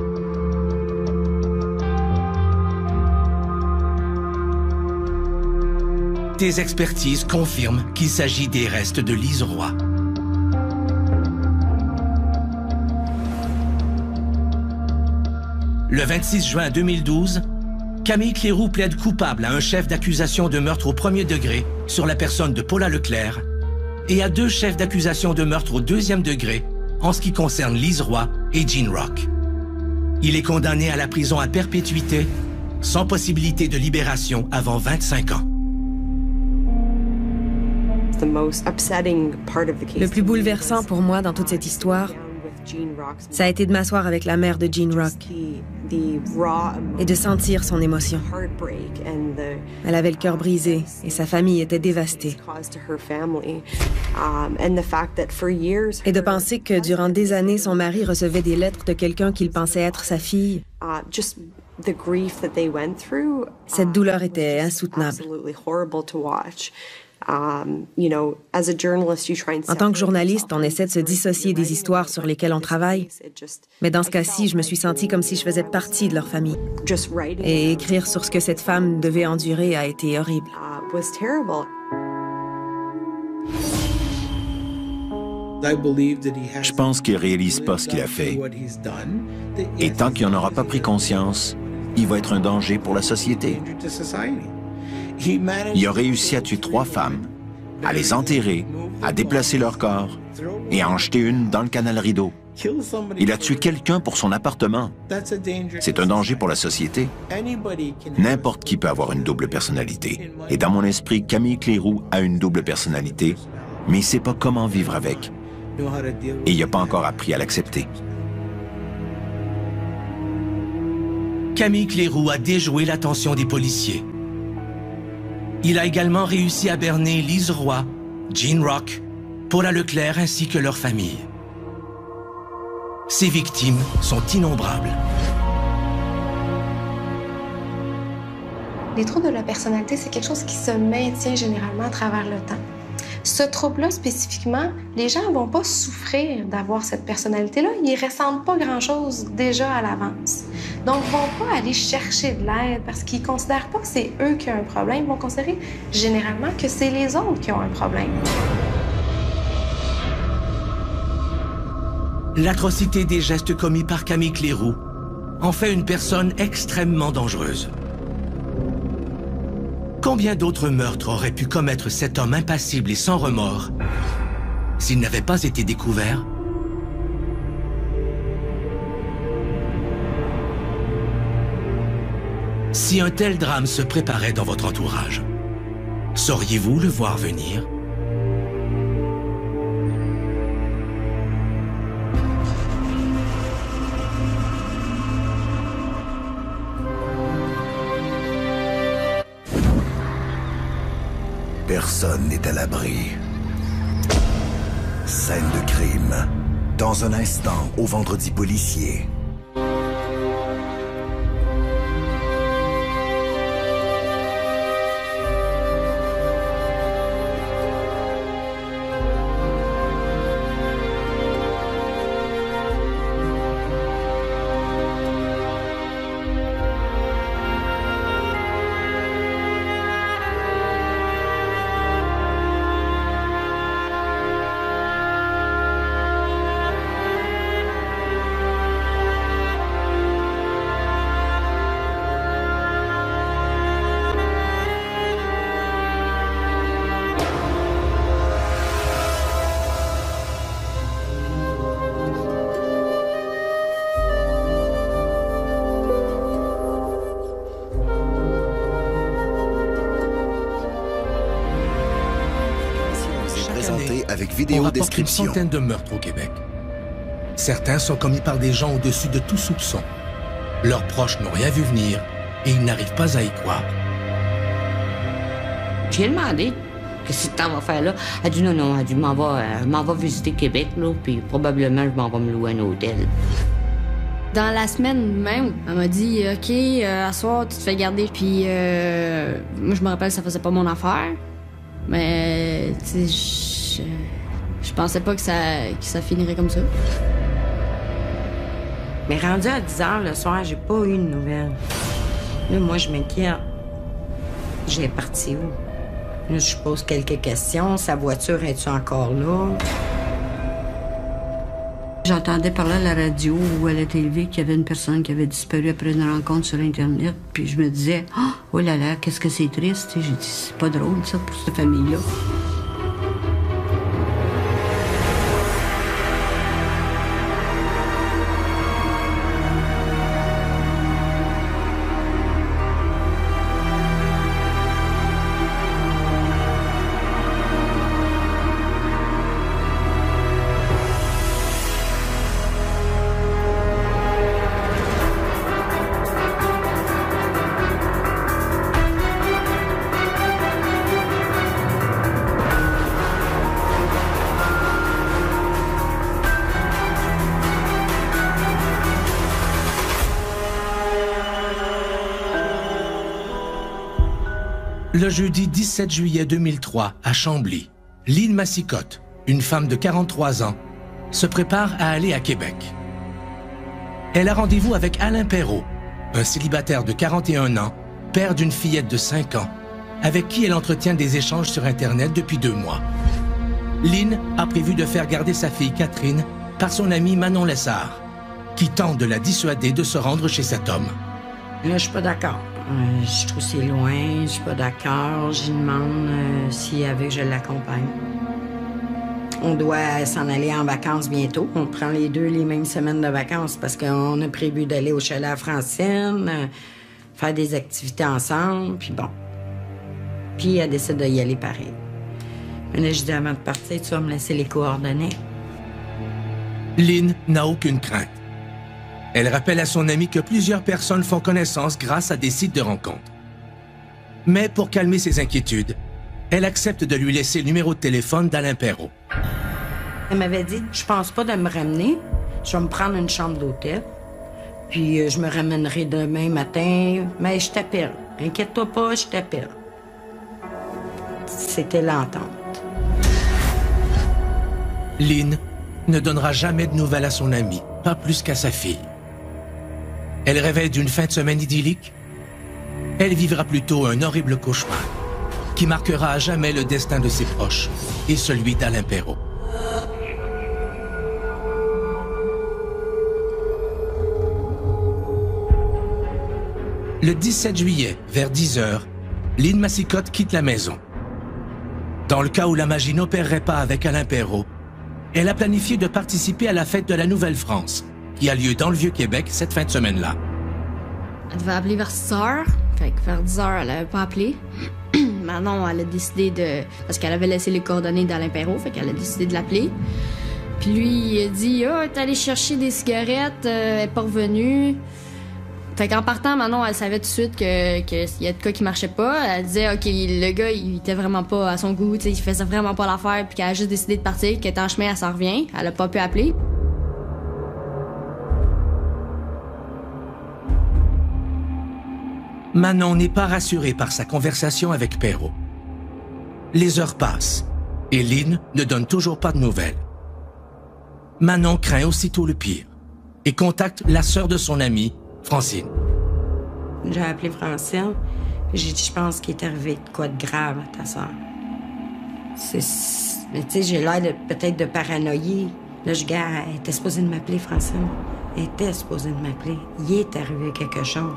Des expertises confirment qu'il s'agit des restes de Lise Roy. Le 26 juin 2012, Camille Cléroux plaide coupable à un chef d'accusation de meurtre au premier degré sur la personne de Paula Leclerc et à 2 chefs d'accusation de meurtre au 2e degré en ce qui concerne Lise Roy et Gene Rock. Il est condamné à la prison à perpétuité, sans possibilité de libération avant 25 ans. Le plus bouleversant pour moi dans toute cette histoire, ça a été de m'asseoir avec la mère de Gene Rock et de sentir son émotion. Elle avait le cœur brisé et sa famille était dévastée. Et de penser que durant des années, son mari recevait des lettres de quelqu'un qu'il pensait être sa fille. Cette douleur était insoutenable. En tant que journaliste, on essaie de se dissocier des histoires sur lesquelles on travaille. Mais dans ce cas-ci, je me suis sentie comme si je faisais partie de leur famille. Et écrire sur ce que cette femme devait endurer a été horrible. Je pense qu'il ne réalise pas ce qu'il a fait. Et tant qu'il n'en aura pas pris conscience, il va être un danger pour la société. Il a réussi à tuer 3 femmes, à les enterrer, à déplacer leur corps et à en jeter une dans le canal Rideau. Il a tué quelqu'un pour son appartement. C'est un danger pour la société. N'importe qui peut avoir une double personnalité. Et dans mon esprit, Camille Cléroux a une double personnalité, mais il ne sait pas comment vivre avec. Et il n'a pas encore appris à l'accepter. Camille Cléroux a déjoué l'attention des policiers. Il a également réussi à berner Lise Roy, Gene Rock, Paula Leclerc ainsi que leur famille. Ces victimes sont innombrables. Les troubles de la personnalité, c'est quelque chose qui se maintient généralement à travers le temps. Ce trouble-là, spécifiquement, les gens ne vont pas souffrir d'avoir cette personnalité-là. Ils ne ressentent pas grand-chose déjà à l'avance. Donc, ils ne vont pas aller chercher de l'aide parce qu'ils ne considèrent pas que c'est eux qui ont un problème. Ils vont considérer généralement que c'est les autres qui ont un problème. L'atrocité des gestes commis par Camille Cléroux en fait une personne extrêmement dangereuse. Combien d'autres meurtres aurait pu commettre cet homme impassible et sans remords s'il n'avait pas été découvert? Si un tel drame se préparait dans votre entourage, sauriez-vous le voir venir? Personne n'est à l'abri. Scène de crime. Dans un instant, au Vendredi policier. présenté avec on vidéo rapporte une description. centaine de meurtres au Québec. Certains sont commis par des gens au-dessus de tout soupçon. Leurs proches n'ont rien vu venir et ils n'arrivent pas à y croire. J'ai demandé qu'est-ce que tu vas faire là. Elle a dit non, elle a dit, je m'en vais visiter Québec, là, puis probablement je m'en vais me louer un hôtel. Dans la semaine même, elle m'a dit « OK, à soir, tu te fais garder. » Puis moi, je me rappelle, ça faisait pas mon affaire. Mais, tu sais, je pensais pas que ça finirait comme ça. Mais rendu à 10 h le soir, j'ai pas eu de nouvelles. Là, moi, je m'inquiète. J'ai parti où? Là, je pose quelques questions. Sa voiture, est-tu encore là? J'entendais parler à la radio ou à la télé qu'il y avait une personne qui avait disparu après une rencontre sur Internet. Puis je me disais, oh là là, qu'est-ce que c'est triste. J'ai dit, c'est pas drôle, ça, pour cette famille-là. Le jeudi 17 juillet 2003, à Chambly, Lynn Massicotte, une femme de 43 ans, se prépare à aller à Québec. Elle a rendez-vous avec Alain Perrault, un célibataire de 41 ans, père d'une fillette de 5 ans, avec qui elle entretient des échanges sur Internet depuis 2 mois. Lynn a prévu de faire garder sa fille Catherine par son amie Manon Lessard, qui tente de la dissuader de se rendre chez cet homme. Là, je suis pas d'accord. Je trouve que c'est loin, je suis pas d'accord. Je demande si elle veut que je l'accompagne. On doit s'en aller en vacances bientôt. On prend les deux les mêmes semaines de vacances parce qu'on a prévu d'aller au chalet à Francine, faire des activités ensemble, puis bon. Puis elle décide d'y aller pareil. Mais là, je dis avant de partir, tu vas me laisser les coordonnées. Lynn n'a aucune crainte. Elle rappelle à son amie que plusieurs personnes font connaissance grâce à des sites de rencontres. Mais pour calmer ses inquiétudes, elle accepte de lui laisser le numéro de téléphone d'Alain Perrault. Elle m'avait dit, je pense pas de me ramener, je vais me prendre une chambre d'hôtel, puis je me ramènerai demain matin, mais je t'appelle. Inquiète-toi pas, je t'appelle. C'était l'entente. Lynn ne donnera jamais de nouvelles à son amie, pas plus qu'à sa fille. Elle rêvait d'une fin de semaine idyllique. Elle vivra plutôt un horrible cauchemar qui marquera à jamais le destin de ses proches et celui d'Alain Perrault. Le 17 juillet, vers 10 h, Lynn Massicotte quitte la maison. Dans le cas où la magie n'opérerait pas avec Alain Perrault, elle a planifié de participer à la fête de la Nouvelle-France, qui a lieu dans le Vieux-Québec cette fin de semaine-là. Elle devait appeler vers 6 h. Fait que vers 10 h, elle n'avait pas appelé. Manon, elle a décidé de... Parce qu'elle avait laissé les coordonnées d'Alain Perrault, fait qu'elle a décidé de l'appeler. Puis lui, il a dit « Ah, t'es allé chercher des cigarettes, elle n'est pas revenue. » Fait qu'en partant, Manon, elle savait tout de suite qu'il y a de quoi qui marchait pas. Elle disait, OK, le gars, il était vraiment pas à son goût, il faisait vraiment pas l'affaire, puis qu'elle a juste décidé de partir, qu'elle était en chemin, elle s'en revient. Elle a pas pu appeler. Manon n'est pas rassurée par sa conversation avec Perrault. Les heures passent et Lynn ne donne toujours pas de nouvelles. Manon craint aussitôt le pire et contacte la sœur de son amie, Francine. J'ai appelé Francine, j'ai dit, je pense qu'il est arrivé de quoi de grave à ta sœur. Mais tu sais, j'ai l'air peut-être de paranoïer. Là, elle était supposée de m'appeler, Francine. Elle était supposée de m'appeler. Il est arrivé quelque chose.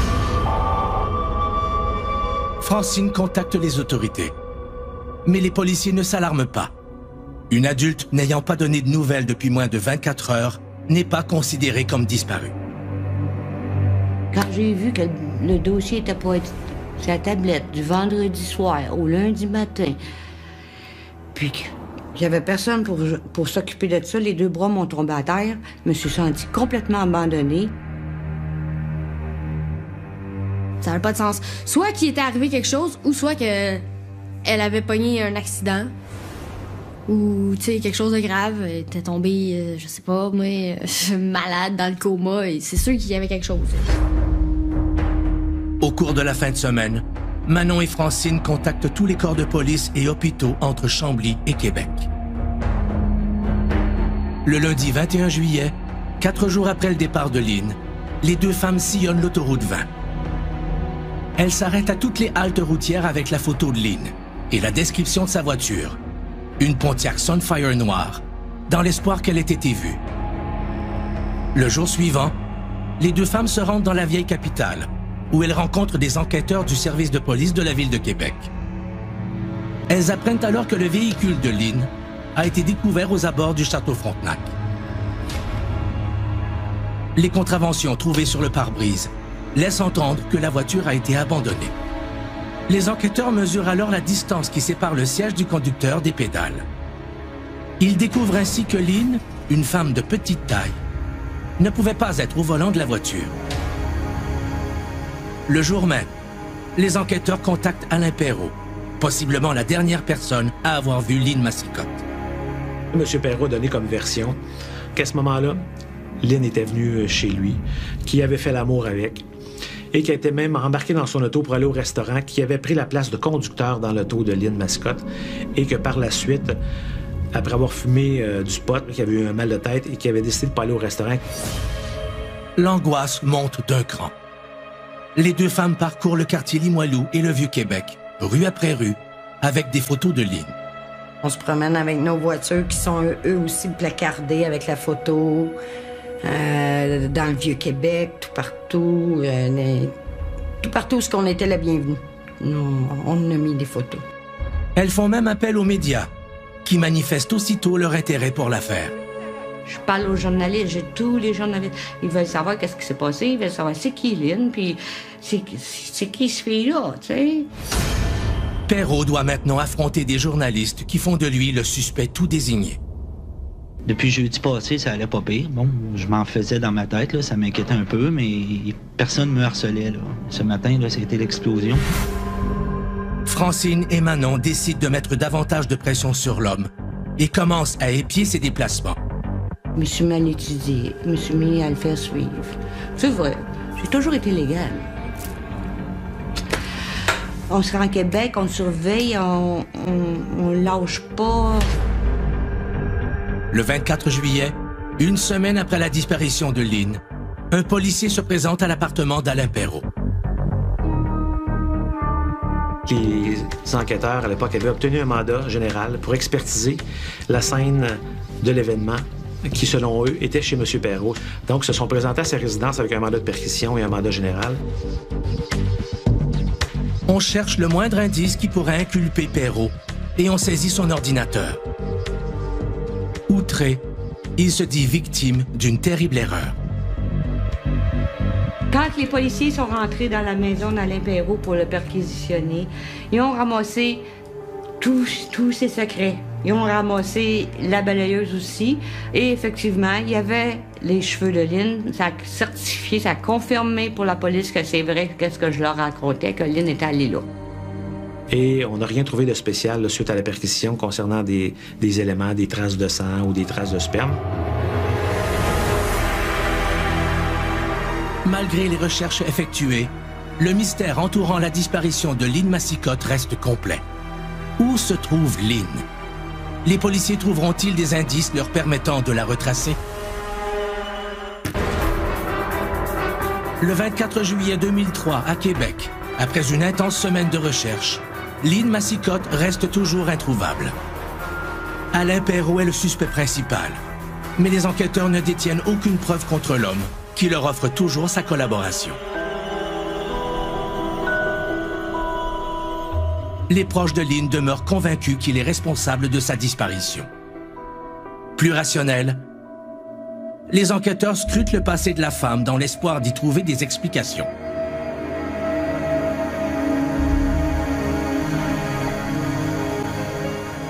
Francine contacte les autorités. Mais les policiers ne s'alarment pas. Une adulte n'ayant pas donné de nouvelles depuis moins de 24 heures n'est pas considérée comme disparue. Quand j'ai vu que le dossier était pas sur la tablette du vendredi soir au lundi matin, puis Il n'y avait personne pour s'occuper de ça. Les 2 bras m'ont tombé à terre. Je me suis sentie complètement abandonnée. Ça n'avait pas de sens. Soit qu'il était arrivé quelque chose, ou soit qu'elle avait pogné un accident. Ou, tu sais, quelque chose de grave. Elle était tombée, je sais pas, moi, malade dans le coma. Et c'est sûr qu'il y avait quelque chose. Au cours de la fin de semaine, Manon et Francine contactent tous les corps de police et hôpitaux entre Chambly et Québec. Le lundi 21 juillet, 4 jours après le départ de Lynn, les 2 femmes sillonnent l'autoroute 20. Elles s'arrêtent à toutes les haltes routières avec la photo de Lynn et la description de sa voiture, une Pontiac Sunfire noire, dans l'espoir qu'elle ait été vue. Le jour suivant, les 2 femmes se rendent dans la vieille capitale, où elles rencontrent des enquêteurs du service de police de la ville de Québec. Elles apprennent alors que le véhicule de Lynn a été découvert aux abords du château Frontenac. Les contraventions trouvées sur le pare-brise laissent entendre que la voiture a été abandonnée. Les enquêteurs mesurent alors la distance qui sépare le siège du conducteur des pédales. Ils découvrent ainsi que Lynn, une femme de petite taille, ne pouvait pas être au volant de la voiture. Le jour même, les enquêteurs contactent Alain Perrault, possiblement la dernière personne à avoir vu Lynn Massicotte. M. Perrault a donné comme version qu'à ce moment-là, Lynn était venue chez lui, qu'il avait fait l'amour avec, et qu'il était même embarqué dans son auto pour aller au restaurant, qui avait pris la place de conducteur dans l'auto de Lynn Massicotte, et que par la suite, après avoir fumé du pot, qu'il avait eu un mal de tête et qu'il avait décidé de ne pas aller au restaurant. L'angoisse monte d'un cran. Les 2 femmes parcourent le quartier Limoilou et le Vieux-Québec, rue après rue, avec des photos de Lynn. On se promène avec nos voitures qui sont eux aussi placardées avec la photo, dans le Vieux-Québec, tout partout où on était la bienvenue. On a mis des photos. Elles font même appel aux médias, qui manifestent aussitôt leur intérêt pour l'affaire. Je parle aux journalistes, j'ai tous les journalistes. Ils veulent savoir qu'est-ce qui s'est passé, ils veulent savoir c'est qui Lynn, puis c'est qui ce fille-là, tu sais. Perrault doit maintenant affronter des journalistes qui font de lui le suspect tout désigné. Depuis jeudi passé, ça allait pas pire. Bon, je m'en faisais dans ma tête, là, ça m'inquiétait un peu, mais personne me harcelait, là. Ce matin, là, ça a été l'explosion. Francine et Manon décident de mettre davantage de pression sur l'homme et commencent à épier ses déplacements. Je me suis mal étudiée, je me suis mis à le faire suivre. C'est vrai, j'ai toujours été légale. On se rend à Québec, on surveille, on lâche pas. Le 24 juillet, une semaine après la disparition de Lynn, un policier se présente à l'appartement d'Alain Perrault. Les enquêteurs, à l'époque, avaient obtenu un mandat général pour expertiser la scène de l'événement qui, selon eux, était chez M. Perrault. Donc, ils se sont présentés à sa résidence avec un mandat de perquisition et un mandat général. On cherche le moindre indice qui pourrait inculper Perrault et on saisit son ordinateur. Outré, il se dit victime d'une terrible erreur. Quand les policiers sont rentrés dans la maison d'Alain Perrault pour le perquisitionner, ils ont ramassé tous ses secrets. Ils ont ramassé la balayeuse aussi. Et effectivement, il y avait les cheveux de Lynn. Ça a certifié, ça a confirmé pour la police que c'est vrai qu'est-ce que je leur racontais, que Lynn était allée là. Et on n'a rien trouvé de spécial là, suite à la perquisition concernant des éléments, des traces de sang ou des traces de sperme. Malgré les recherches effectuées, le mystère entourant la disparition de Lynn Massicotte reste complet. Où se trouve Lynn? Les policiers trouveront-ils des indices leur permettant de la retracer? Le 24 juillet 2003, à Québec, après une intense semaine de recherche, Lynn Massicotte reste toujours introuvable. Alain Perrault est le suspect principal, mais les enquêteurs ne détiennent aucune preuve contre l'homme, qui leur offre toujours sa collaboration. Les proches de Lynn demeurent convaincus qu'il est responsable de sa disparition. Plus rationnel, les enquêteurs scrutent le passé de la femme dans l'espoir d'y trouver des explications.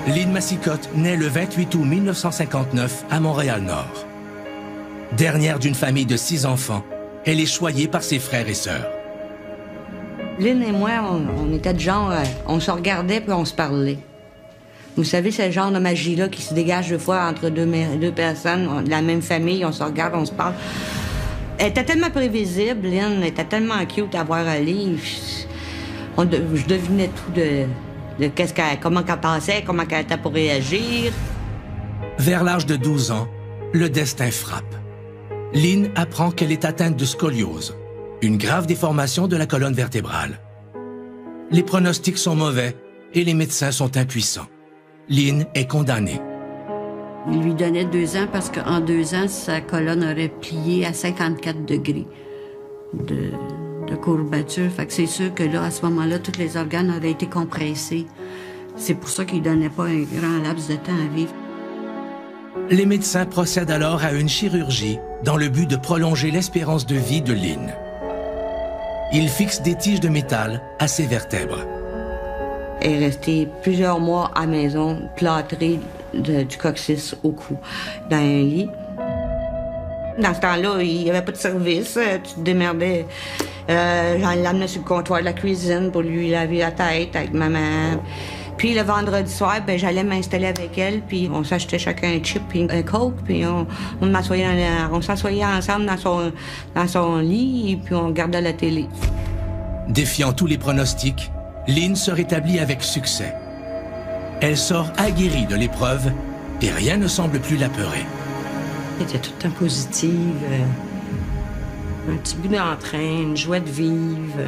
Lynn Massicotte naît le 28 août 1959 à Montréal-Nord. Dernière d'une famille de 6 enfants, elle est choyée par ses frères et sœurs. Lynn et moi, on était de genre, on se regardait puis on se parlait. Vous savez, c'est le genre de magie-là qui se dégage deux fois entre deux personnes de la même famille, on se regarde, on se parle. Elle était tellement prévisible, Lynn, elle était tellement cute à voir aller. Je devinais tout de comment qu'elle pensait, comment qu'elle était pour réagir. Vers l'âge de 12 ans, le destin frappe. Lynn apprend qu'elle est atteinte de scoliose, une grave déformation de la colonne vertébrale. Les pronostics sont mauvais et les médecins sont impuissants. Lynn est condamnée. Il lui donnait 2 ans parce qu'en 2 ans, sa colonne aurait plié à 54 degrés de courbature. Fait que c'est sûr que là, à ce moment-là, tous les organes auraient été compressés. C'est pour ça qu'il ne donnait pas un grand laps de temps à vivre. Les médecins procèdent alors à une chirurgie dans le but de prolonger l'espérance de vie de Lynn. Ils fixent des tiges de métal à ses vertèbres. Elle est restée plusieurs mois à la maison, plâtrée du coccyx au cou, dans un lit. Dans ce temps-là, il n'y avait pas de service. Tu te démerdais. J'en l'amenais sur le comptoir de la cuisine pour lui laver la tête avec maman. Puis le vendredi soir, ben, j'allais m'installer avec elle, puis on s'achetait chacun un chip puis un coke, puis on s'assoyait ensemble dans son lit, puis on regardait la télé. Défiant tous les pronostics, Lynn se rétablit avec succès. Elle sort aguerrie de l'épreuve et rien ne semble plus l'apeurer. Elle était tout le temps positive, un petit bout d'entrain, une joie de vivre.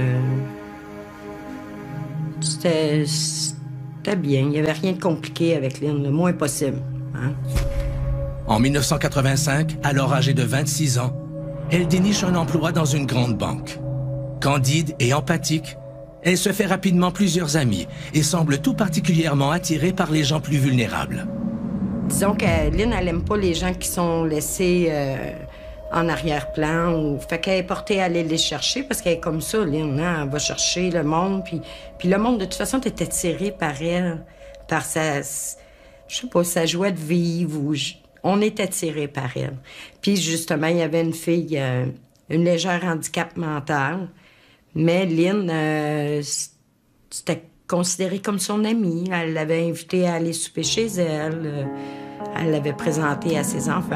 C'était bien, il n'y avait rien de compliqué avec Lynn, le moins possible. Hein? En 1985, alors âgée de 26 ans, elle déniche un emploi dans une grande banque. Candide et empathique, elle se fait rapidement plusieurs amis et semble tout particulièrement attirée par les gens plus vulnérables. Disons que Lynn, elle n'aime pas les gens qui sont laissés en arrière-plan. Fait qu'elle est portée à aller les chercher parce qu'elle est comme ça, Lynn. Hein? Elle va chercher le monde. Puis le monde, de toute façon, t'es attiré par elle, par sa... Je sais pas, sa joie de vivre. On est attiré par elle. Puis justement, il y avait une fille, une légère handicap mental. Mais Lynn, c'était considéré comme son amie. Elle l'avait invitée à aller souper chez elle. Elle l'avait présentée à ses enfants.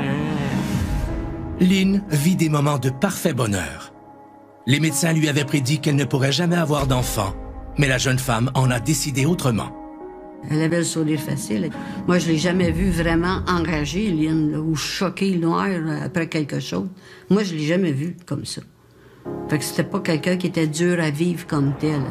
Lynn vit des moments de parfait bonheur. Les médecins lui avaient prédit qu'elle ne pourrait jamais avoir d'enfant, mais la jeune femme en a décidé autrement. Elle avait le sourire facile. Moi, je l'ai jamais vue vraiment enragée, Lynn, là, ou choquée, noire, après quelque chose. Moi, je l'ai jamais vue comme ça. Fait que c'était pas quelqu'un qui était dur à vivre comme tel.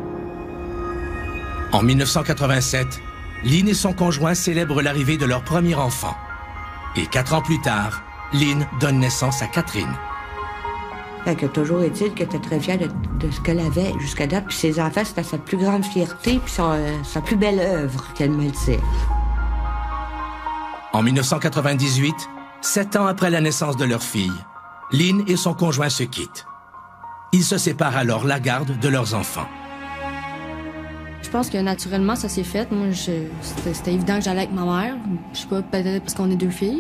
En 1987, Lynn et son conjoint célèbrent l'arrivée de leur premier enfant. Et 4 ans plus tard, Lynn donne naissance à Catherine. Fait que toujours est-il qu'elle était très fière de ce qu'elle avait jusqu'à date. Puis ses enfants, c'était sa plus grande fierté, puis sa plus belle œuvre qu'elle mettait. En 1998, 7 ans après la naissance de leur fille, Lynn et son conjoint se quittent. Ils se séparent alors la garde de leurs enfants. Je pense que naturellement, ça s'est fait. Moi, c'était évident que j'allais avec ma mère. Je sais pas, peut-être parce qu'on est 2 filles.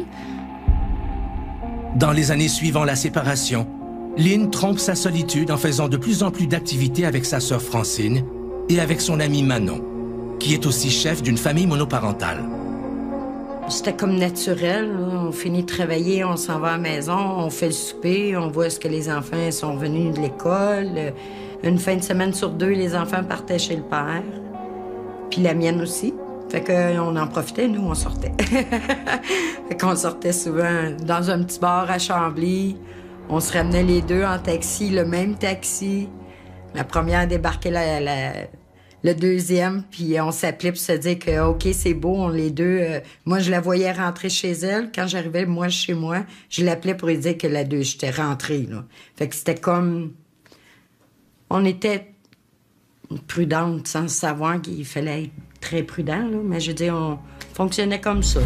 Dans les années suivant la séparation, Lynn trompe sa solitude en faisant de plus en plus d'activités avec sa sœur Francine et avec son amie Manon, qui est aussi chef d'une famille monoparentale. C'était comme naturel. Là. On finit de travailler, on s'en va à la maison, on fait le souper, on voit ce que les enfants sont venus de l'école. Une fin de semaine sur 2, les enfants partaient chez le père. Puis la mienne aussi. Fait qu'on en profitait, nous, on sortait. Fait qu'on sortait souvent dans un petit bar à Chambly. On se ramenait les 2 en taxi, le même taxi. La première débarquait le deuxième, puis on s'appelait pour se dire que, OK, c'est beau, on les 2... moi, je la voyais rentrer chez elle. Quand j'arrivais, moi, chez moi, je l'appelais pour lui dire que j'étais rentrée, là. Fait que c'était comme... On était prudentes, sans savoir qu'il fallait être très prudent, là. Mais je veux dire, on fonctionnait comme ça.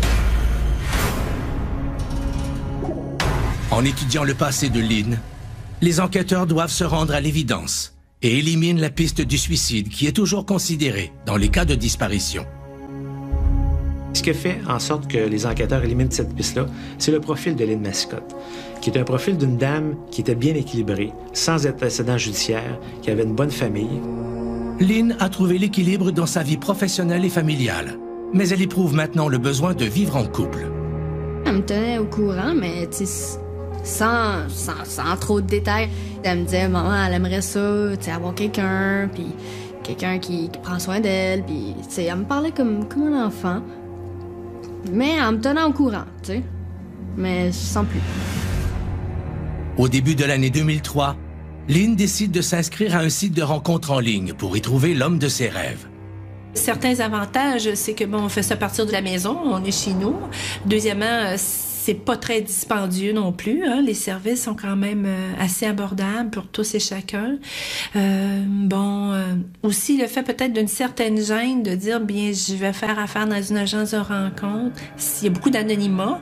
En étudiant le passé de Lynn, les enquêteurs doivent se rendre à l'évidence et éliminent la piste du suicide qui est toujours considérée dans les cas de disparition. ce qui fait en sorte que les enquêteurs éliminent cette piste-là, c'est le profil de Lynn Mascotte, qui est un profil d'une dame qui était bien équilibrée, sans antécédent judiciaire, qui avait une bonne famille. Lynn a trouvé l'équilibre dans sa vie professionnelle et familiale, mais elle éprouve maintenant le besoin de vivre en couple. Elle me tenait au courant, mais sans trop de détails. Elle me disait, maman, elle aimerait ça, avoir quelqu'un, puis quelqu'un qui prend soin d'elle, puis elle me parlait comme un enfant, mais en me tenant au courant, mais sans plus. Au début de l'année 2003, Lynn décide de s'inscrire à un site de rencontre en ligne pour y trouver l'homme de ses rêves. Certains avantages, c'est que on fait ça à partir de la maison, on est chez nous. Deuxièmement, c'est pas très dispendieux non plus. Hein. Les services sont quand même assez abordables pour tous et chacun. Aussi le fait peut-être d'une certaine gêne de dire, bien, je vais faire affaire dans une agence de rencontre. Il y a beaucoup d'anonymat.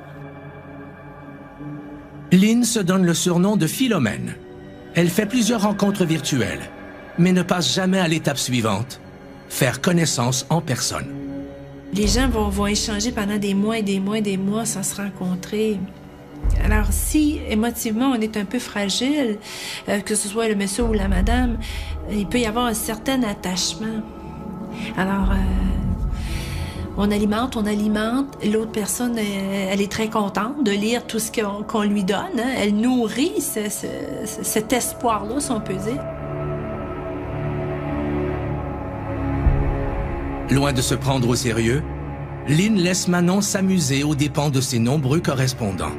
Lynn se donne le surnom de Philomène. Elle fait plusieurs rencontres virtuelles, mais ne passe jamais à l'étape suivante, faire connaissance en personne. Les gens vont échanger pendant des mois et des mois et des mois sans se rencontrer. Alors, si émotivement on est un peu fragile, que ce soit le monsieur ou la madame, il peut y avoir un certain attachement. Alors, on alimente. L'autre personne, elle est très contente de lire tout ce qu'on lui donne. Hein. Elle nourrit cet espoir-là, si on peut dire. Loin de se prendre au sérieux, Lynn laisse Manon s'amuser aux dépens de ses nombreux correspondants.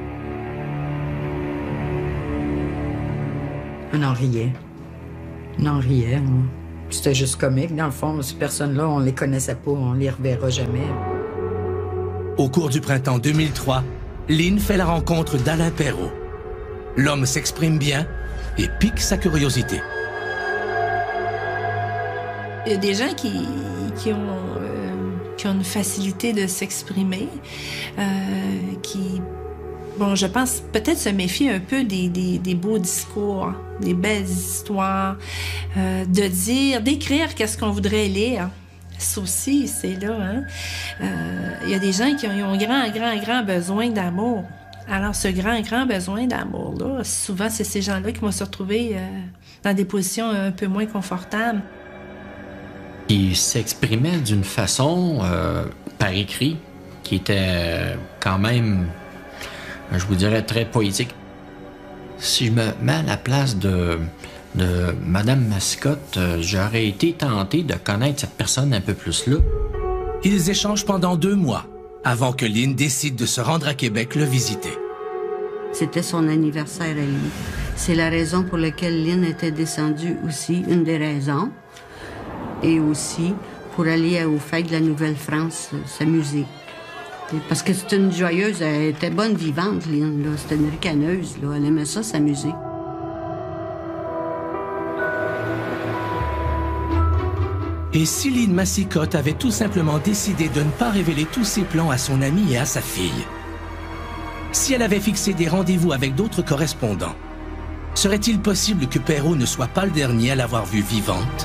On en riait. C'était juste comique. Dans le fond, ces personnes-là, on les connaissait pas, on les reverra jamais. Au cours du printemps 2003, Lynn fait la rencontre d'Alain Perrault. L'homme s'exprime bien et pique sa curiosité. Il y a des gens qui ont une facilité de s'exprimer, je pense peut-être se méfier un peu des beaux discours, des belles histoires, d'écrire qu'est-ce qu'on voudrait lire. Ça aussi, c'est là. Hein? Il y a des gens qui ont grand besoin d'amour. Alors, ce grand besoin d'amour-là, souvent, c'est ces gens-là qui vont se retrouver dans des positions un peu moins confortables. Il s'exprimait d'une façon, par écrit, qui était quand même, je vous dirais, très poétique. Si je me mets à la place de Madame Mascotte, j'aurais été tenté de connaître cette personne un peu plus là. Ils échangent pendant 2 mois, avant que Lynn décide de se rendre à Québec le visiter. C'était son anniversaire à lui. C'est la raison pour laquelle Lynn était descendue aussi, une des raisons. Et aussi pour aller aux fêtes de la Nouvelle-France s'amuser. Parce que c'est une joyeuse, elle était bonne vivante, Lynn, là. C'était une ricaneuse, là. Elle aimait ça, s'amuser. Et si Lynn Mascotte avait tout simplement décidé de ne pas révéler tous ses plans à son amie et à sa fille? Si elle avait fixé des rendez-vous avec d'autres correspondants, serait-il possible que Perrault ne soit pas le dernier à l'avoir vue vivante?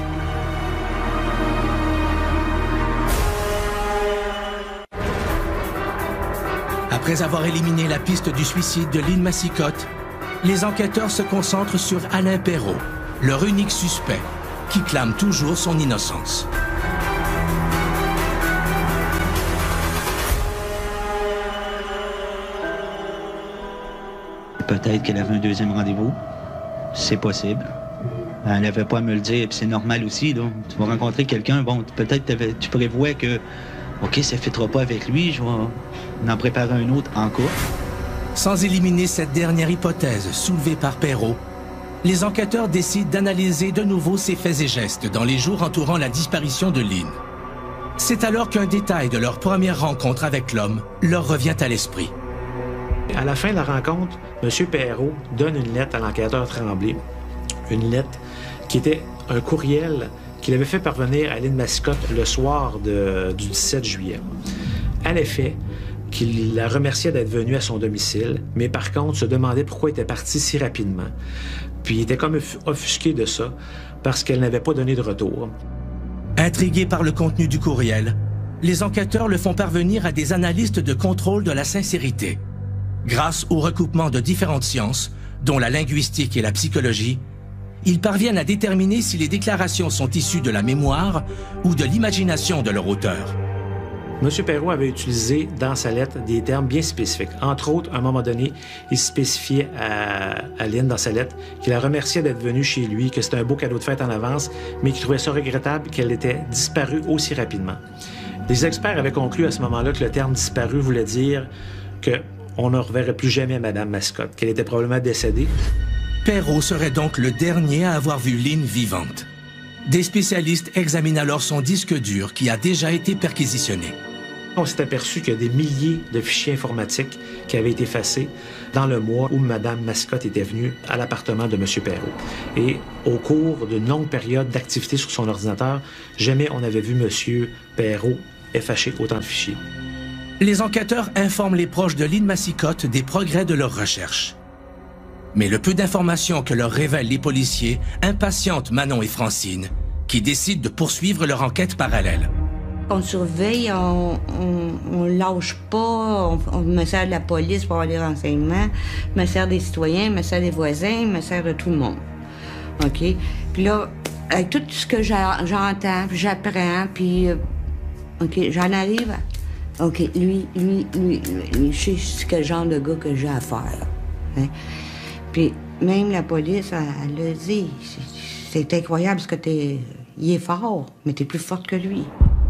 Après avoir éliminé la piste du suicide de Lynn Mascotte, les enquêteurs se concentrent sur Alain Perrault, leur unique suspect, qui clame toujours son innocence. Peut-être qu'elle avait un deuxième rendez-vous. C'est possible. Elle n'avait pas à me le dire, puis c'est normal aussi. Là. Tu vas rencontrer quelqu'un, peut-être tu prévois que OK, ça ne fitera pas avec lui, je vais en préparer un autre en cas. Sans éliminer cette dernière hypothèse soulevée par Perrault, les enquêteurs décident d'analyser de nouveau ses faits et gestes dans les jours entourant la disparition de Lynn. C'est alors qu'un détail de leur première rencontre avec l'homme leur revient à l'esprit. À la fin de la rencontre, M. Perrault donne une lettre à l'enquêteur Tremblay. Une lettre qui était un courriel qu'il avait fait parvenir à Lynn Mascotte le soir du 17 juillet. À l'effet qu'il la remerciait d'être venue à son domicile, mais par contre se demandait pourquoi elle était partie si rapidement. Puis il était comme offusqué de ça, parce qu'elle n'avait pas donné de retour. Intrigué par le contenu du courriel, les enquêteurs le font parvenir à des analystes de contrôle de la sincérité. Grâce au recoupement de différentes sciences, dont la linguistique et la psychologie, ils parviennent à déterminer si les déclarations sont issues de la mémoire ou de l'imagination de leur auteur. M. Perrault avait utilisé dans sa lettre des termes bien spécifiques. Entre autres, à un moment donné, il spécifiait à Lynn dans sa lettre qu'il la remerciait d'être venue chez lui, que c'était un beau cadeau de fête en avance, mais qu'il trouvait ça regrettable qu'elle était disparue aussi rapidement. Les experts avaient conclu à ce moment-là que le terme « disparu » voulait dire qu'on ne reverrait plus jamais Mme Mascotte, qu'elle était probablement décédée. Perrault serait donc le dernier à avoir vu Lynn vivante. Des spécialistes examinent alors son disque dur qui a déjà été perquisitionné. On s'est aperçu qu'il y a des milliers de fichiers informatiques qui avaient été effacés dans le mois où Mme Mascotte était venue à l'appartement de M. Perrault. Et au cours d'une longue période d'activité sur son ordinateur, jamais on n'avait vu M. Perrault effacer autant de fichiers. Les enquêteurs informent les proches de Lynn Mascotte des progrès de leurs recherches. Mais le peu d'informations que leur révèlent les policiers impatientent Manon et Francine, qui décident de poursuivre leur enquête parallèle. On surveille, on lâche pas, on me sert de la police pour avoir des renseignements, me sert des citoyens, me sert des voisins, me sert de tout le monde. OK? Puis là, avec tout ce que j'entends, puis j'apprends, puis OK, j'en arrive à... OK, lui, je sais quel genre de gars que j'ai à faire. Hein? Puis même la police, elle l'a dit, c'est incroyable parce que il est fort, mais t'es plus forte que lui.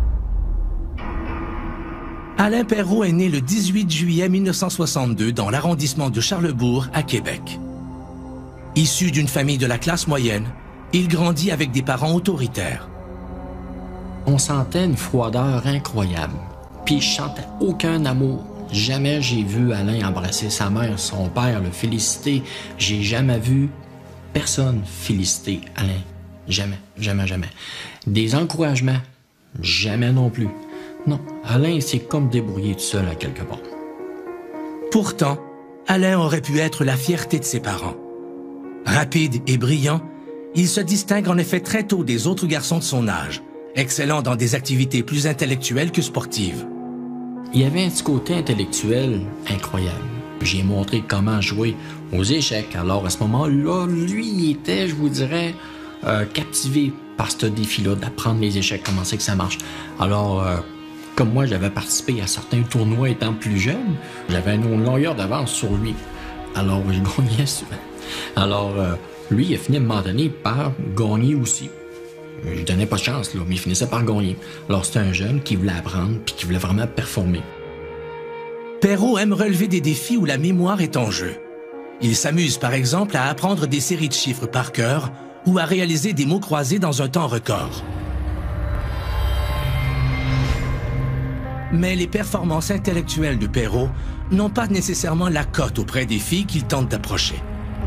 Alain Perrault est né le 18 juillet 1962 dans l'arrondissement de Charlesbourg, à Québec. Issu d'une famille de la classe moyenne, il grandit avec des parents autoritaires. On sentait une froideur incroyable, puis je sentais aucun amour. Jamais j'ai vu Alain embrasser sa mère, son père, le féliciter. J'ai jamais vu personne féliciter Alain. Jamais, jamais, jamais. Des encouragements, jamais non plus. Non, Alain s'est comme débrouillé tout seul à quelque part. Pourtant, Alain aurait pu être la fierté de ses parents. Rapide et brillant, il se distingue en effet très tôt des autres garçons de son âge, excellant dans des activités plus intellectuelles que sportives. Il y avait un petit côté intellectuel incroyable. J'ai montré comment jouer aux échecs. Alors à ce moment-là, lui, il était, je vous dirais, captivé par ce défi-là, d'apprendre les échecs, comment c'est que ça marche. Alors, comme moi, j'avais participé à certains tournois étant plus jeune, j'avais une longueur d'avance sur lui. Alors, je gagnais souvent. Alors, lui, il a fini à un moment donné par gagner aussi. Je donnais pas de chance, là, mais il finissait par gagner. Alors, c'était un jeune qui voulait apprendre puis qui voulait vraiment performer. Perrault aime relever des défis où la mémoire est en jeu. Il s'amuse, par exemple, à apprendre des séries de chiffres par cœur ou à réaliser des mots croisés dans un temps record. Mais les performances intellectuelles de Perrault n'ont pas nécessairement la cote auprès des filles qu'il tente d'approcher.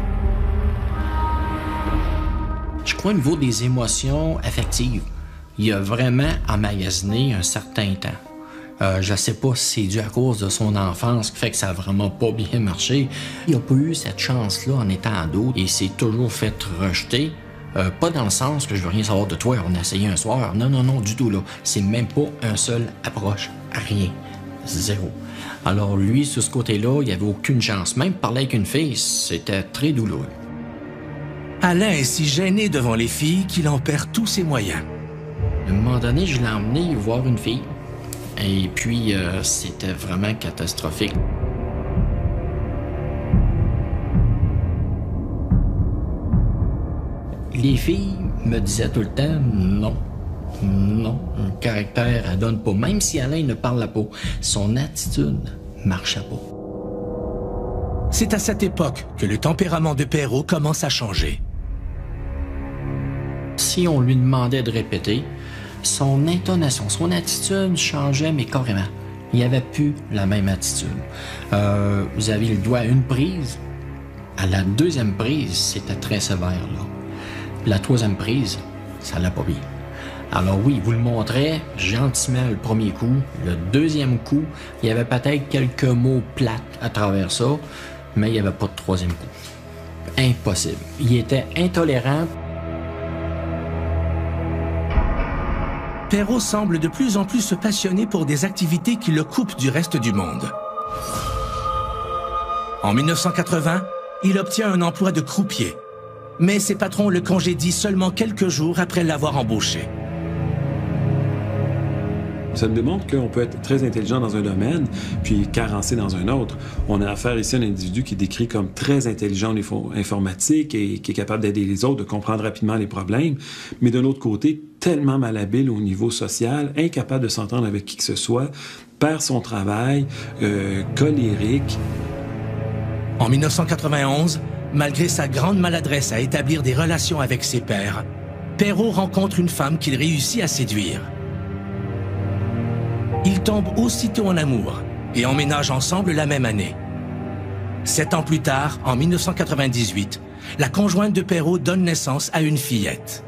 Je crois au niveau des émotions affectives, il a vraiment emmagasiné un certain temps. Je ne sais pas si c'est dû à cause de son enfance qui fait que ça n'a vraiment pas bien marché. Il n'a pas eu cette chance-là en étant ado et s'est toujours fait rejeter. Pas dans le sens que je veux rien savoir de toi, on a essayé un soir. Non, non, non, du tout là. C'est même pas un seul approche. Rien. Zéro. Alors lui, sur ce côté-là, il n'y avait aucune chance. Même parler avec une fille, c'était très douloureux. Alain est si gêné devant les filles qu'il en perd tous ses moyens. À un moment donné, je l'ai emmené voir une fille. Et puis, c'était vraiment catastrophique. Les filles me disaient tout le temps non. Non, un caractère, elle donne pas. Même si Alain ne parle pas, son attitude marchait pas. C'est à cette époque que le tempérament de Perrault commence à changer. Si on lui demandait de répéter, son intonation, son attitude changeait, mais carrément. Il n'y avait plus la même attitude. Vous aviez le doigt à une prise. À la deuxième prise, c'était très sévère, là. La troisième prise, ça n'allait pas bien. Alors oui, il vous le montrait gentiment le premier coup. Le deuxième coup, il y avait peut-être quelques mots plates à travers ça, mais il n'y avait pas de troisième coup. Impossible. Il était intolérant. Perrault semble de plus en plus se passionner pour des activités qui le coupent du reste du monde. En 1980, il obtient un emploi de croupier, mais ses patrons le congédient seulement quelques jours après l'avoir embauché. Ça démontre qu'on peut être très intelligent dans un domaine, puis carencé dans un autre. On a affaire ici à un individu qui est décrit comme très intelligent au niveau informatique et qui est capable d'aider les autres, de comprendre rapidement les problèmes, mais d'un autre côté, tellement malhabile au niveau social, incapable de s'entendre avec qui que ce soit, perd son travail, colérique. En 1991, malgré sa grande maladresse à établir des relations avec ses pairs, Perrault rencontre une femme qu'il réussit à séduire. Ils tombent aussitôt en amour et emménagent ensemble la même année. 7 ans plus tard, en 1998, la conjointe de Perrault donne naissance à une fillette.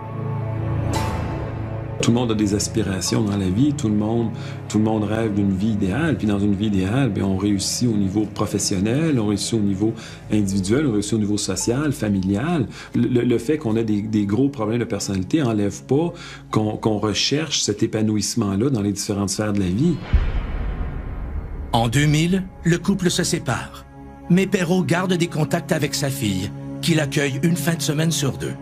Tout le monde a des aspirations dans la vie, tout le monde rêve d'une vie idéale, puis dans une vie idéale, bien, on réussit au niveau professionnel, on réussit au niveau individuel, on réussit au niveau social, familial. Le fait qu'on ait des gros problèmes de personnalité n'enlève pas qu'on recherche cet épanouissement-là dans les différentes sphères de la vie. En 2000, le couple se sépare, mais Perrault garde des contacts avec sa fille, qu'il accueille une fin de semaine sur 2.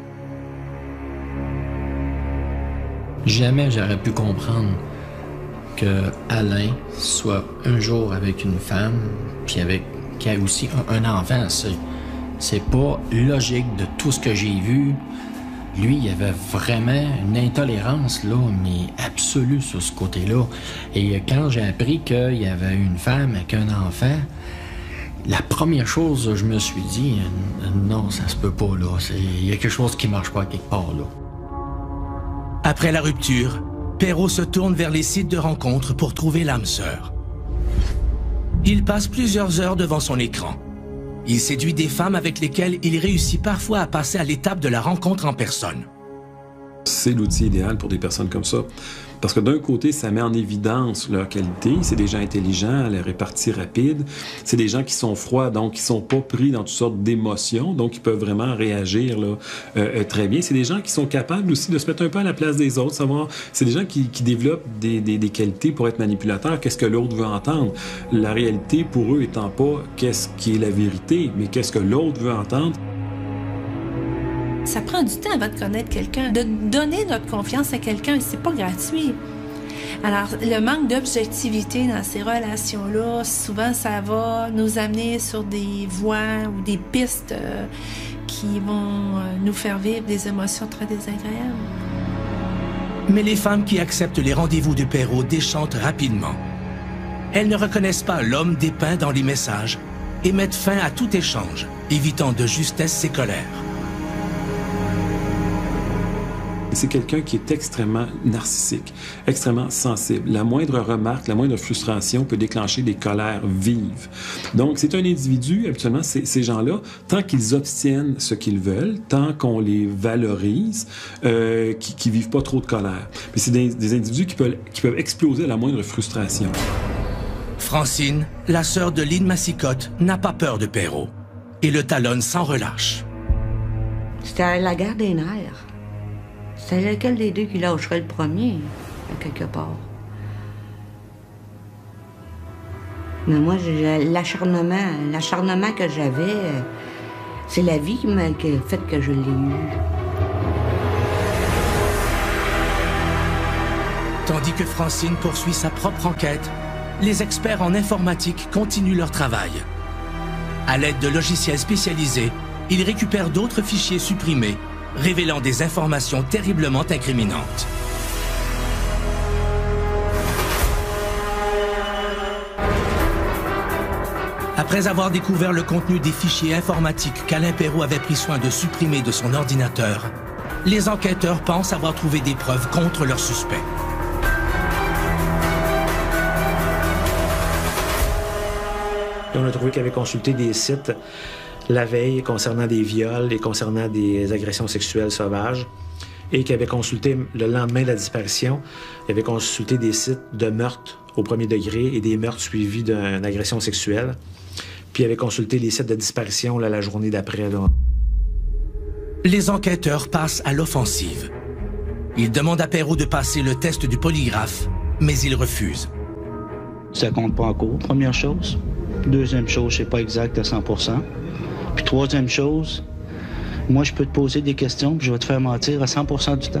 Jamais j'aurais pu comprendre que Alain soit un jour avec une femme, puis qui a aussi un enfant. C'est pas logique de tout ce que j'ai vu. Lui, il avait vraiment une intolérance, là, mais absolue sur ce côté-là. Et quand j'ai appris qu'il y avait une femme avec un enfant, la première chose, je me suis dit, non, ça se peut pas, là. Il y a quelque chose qui marche pas quelque part, là. Après la rupture, Perrault se tourne vers les sites de rencontres pour trouver l'âme sœur. Il passe plusieurs heures devant son écran. Il séduit des femmes avec lesquelles il réussit parfois à passer à l'étape de la rencontre en personne. C'est l'outil idéal pour des personnes comme ça. Parce que d'un côté, ça met en évidence leur qualité. C'est des gens intelligents, à la répartie rapide. C'est des gens qui sont froids, donc qui sont pas pris dans toutes sortes d'émotions, donc ils peuvent vraiment réagir là, très bien. C'est des gens qui sont capables aussi de se mettre un peu à la place des autres, savoir. C'est des gens qui développent des qualités pour être manipulateurs. Qu'est-ce que l'autre veut entendre? La réalité pour eux étant pas qu'est-ce qui est la vérité, mais qu'est-ce que l'autre veut entendre. Ça prend du temps avant de connaître quelqu'un, de donner notre confiance à quelqu'un, c'est pas gratuit. Alors, le manque d'objectivité dans ces relations-là, souvent, ça va nous amener sur des voies ou des pistes qui vont nous faire vivre des émotions très désagréables. Mais les femmes qui acceptent les rendez-vous de Perrault déchantent rapidement. Elles ne reconnaissent pas l'homme dépeint dans les messages et mettent fin à tout échange, évitant de justesse ses colères. C'est quelqu'un qui est extrêmement narcissique, extrêmement sensible. La moindre remarque, la moindre frustration peut déclencher des colères vives. Donc, c'est un individu, habituellement, ces gens-là, tant qu'ils obtiennent ce qu'ils veulent, tant qu'on les valorise, qui vivent pas trop de colère. Mais c'est des individus qui peuvent exploser à la moindre frustration. Francine, la sœur de Lynn Massicotte, n'a pas peur de Perrault et le talonne sans relâche. C'était la guerre des nerfs. C'est lequel des deux qui lâcherait le premier, à quelque part. Mais moi, l'acharnement que j'avais, c'est la vie qui a fait que je l'ai eu. Tandis que Francine poursuit sa propre enquête, les experts en informatique continuent leur travail. À l'aide de logiciels spécialisés, ils récupèrent d'autres fichiers supprimés, révélant des informations terriblement incriminantes. Après avoir découvert le contenu des fichiers informatiques qu'Alain Perrault avait pris soin de supprimer de son ordinateur, les enquêteurs pensent avoir trouvé des preuves contre leur suspect. On a trouvé qu'il avait consulté des sites la veille concernant des viols et concernant des agressions sexuelles sauvages et qu'il avait consulté le lendemain de la disparition, il avait consulté des sites de meurtres au premier degré et des meurtres suivis d'une agression sexuelle. Puis il avait consulté les sites de disparition là, la journée d'après. Les enquêteurs passent à l'offensive. Il demande à Perrault de passer le test du polygraphe, mais il refuse. Ça compte pas en cours, première chose. Deuxième chose, c'est pas exact à 100%. Puis troisième chose, moi, je peux te poser des questions, puis je vais te faire mentir à 100% du temps.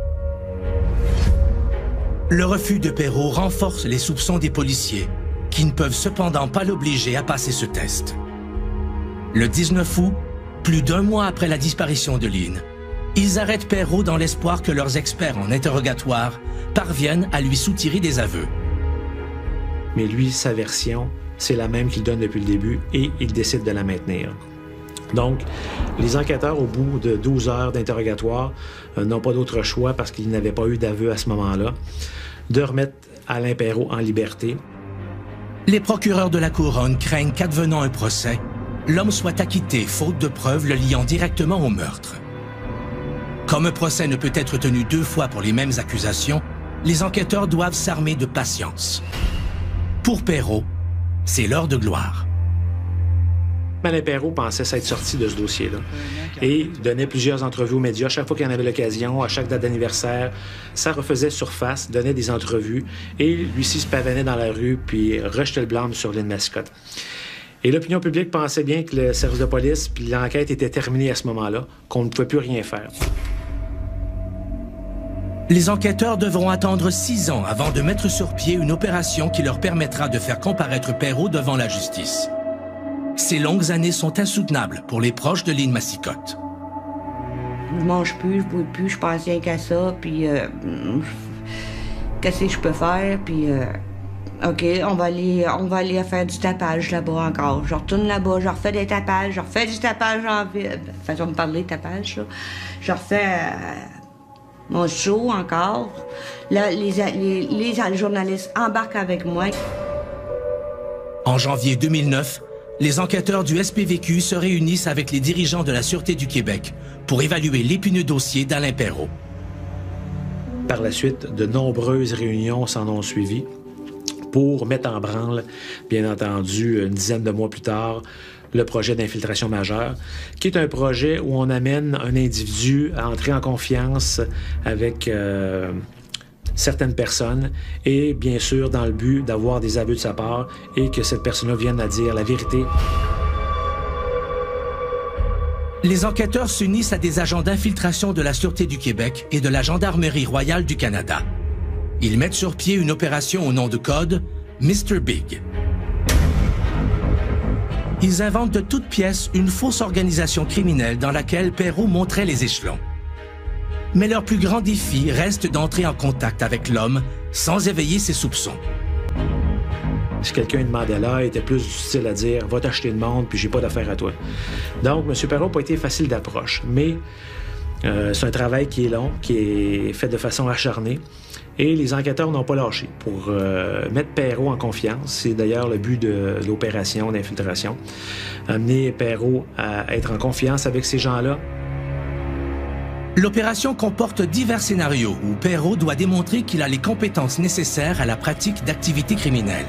Le refus de Perrault renforce les soupçons des policiers, qui ne peuvent cependant pas l'obliger à passer ce test. Le 19 août, plus d'un mois après la disparition de Lynn, ils arrêtent Perrault dans l'espoir que leurs experts en interrogatoire parviennent à lui soutirer des aveux. Mais lui, sa version, c'est la même qu'il donne depuis le début et il décide de la maintenir. Donc, les enquêteurs, au bout de 12 heures d'interrogatoire, n'ont pas d'autre choix, parce qu'ils n'avaient pas eu d'aveu à ce moment-là, de remettre Alain Perrault en liberté. Les procureurs de la Couronne craignent qu'advenant un procès, l'homme soit acquitté faute de preuves le liant directement au meurtre. Comme un procès ne peut être tenu 2 fois pour les mêmes accusations, les enquêteurs doivent s'armer de patience. Pour Perrault, c'est l'heure de gloire. Alain Perrault pensait s'être sorti de ce dossier-là et donnait plusieurs entrevues aux médias. Chaque fois qu'il en avait l'occasion, à chaque date d'anniversaire, ça refaisait surface, donnait des entrevues et lui-ci se pavanait dans la rue puis rejetait le blâme sur Lynn Mascotte. Et l'opinion publique pensait bien que le service de police puis l'enquête était terminée à ce moment-là, qu'on ne pouvait plus rien faire. Les enquêteurs devront attendre 6 ans avant de mettre sur pied une opération qui leur permettra de faire comparaître Perrault devant la justice. Ces longues années sont insoutenables pour les proches de Lynn Mascotte. Je mange plus, je bois plus, je pense rien qu'à ça, puis qu'est-ce que je peux faire, puis OK, on va aller faire du tapage là-bas encore. Je retourne là-bas, je refais des tapages, je refais du tapage en ville. Façon de parler de tapage, là. Je refais mon show encore. Là, les journalistes embarquent avec moi. En janvier 2009, les enquêteurs du SPVQ se réunissent avec les dirigeants de la Sûreté du Québec pour évaluer l'épineux dossier d'Alain Perrault. Par la suite, de nombreuses réunions s'en ont suivi pour mettre en branle, bien entendu, une dizaine de mois plus tard, le projet d'infiltration majeure, qui est un projet où on amène un individu à entrer en confiance avec certaines personnes et, bien sûr, dans le but d'avoir des aveux de sa part et que cette personne-là vienne à dire la vérité. Les enquêteurs s'unissent à des agents d'infiltration de la Sûreté du Québec et de la Gendarmerie royale du Canada. Ils mettent sur pied une opération au nom de code Mr. Big. Ils inventent de toutes pièces une fausse organisation criminelle dans laquelle Perrault montrait les échelons. Mais leur plus grand défi reste d'entrer en contact avec l'homme sans éveiller ses soupçons. Si quelqu'un demandait là, il était plus du style à dire « Va t'acheter de monde, puis j'ai pas d'affaire à toi ». Donc, M. Perrault n'a pas été facile d'approche, mais c'est un travail qui est long, qui est fait de façon acharnée, et les enquêteurs n'ont pas lâché pour mettre Perrault en confiance. C'est d'ailleurs le but de l'opération d'infiltration, amener Perrault à être en confiance avec ces gens-là. L'opération comporte divers scénarios où Perrault doit démontrer qu'il a les compétences nécessaires à la pratique d'activités criminelles.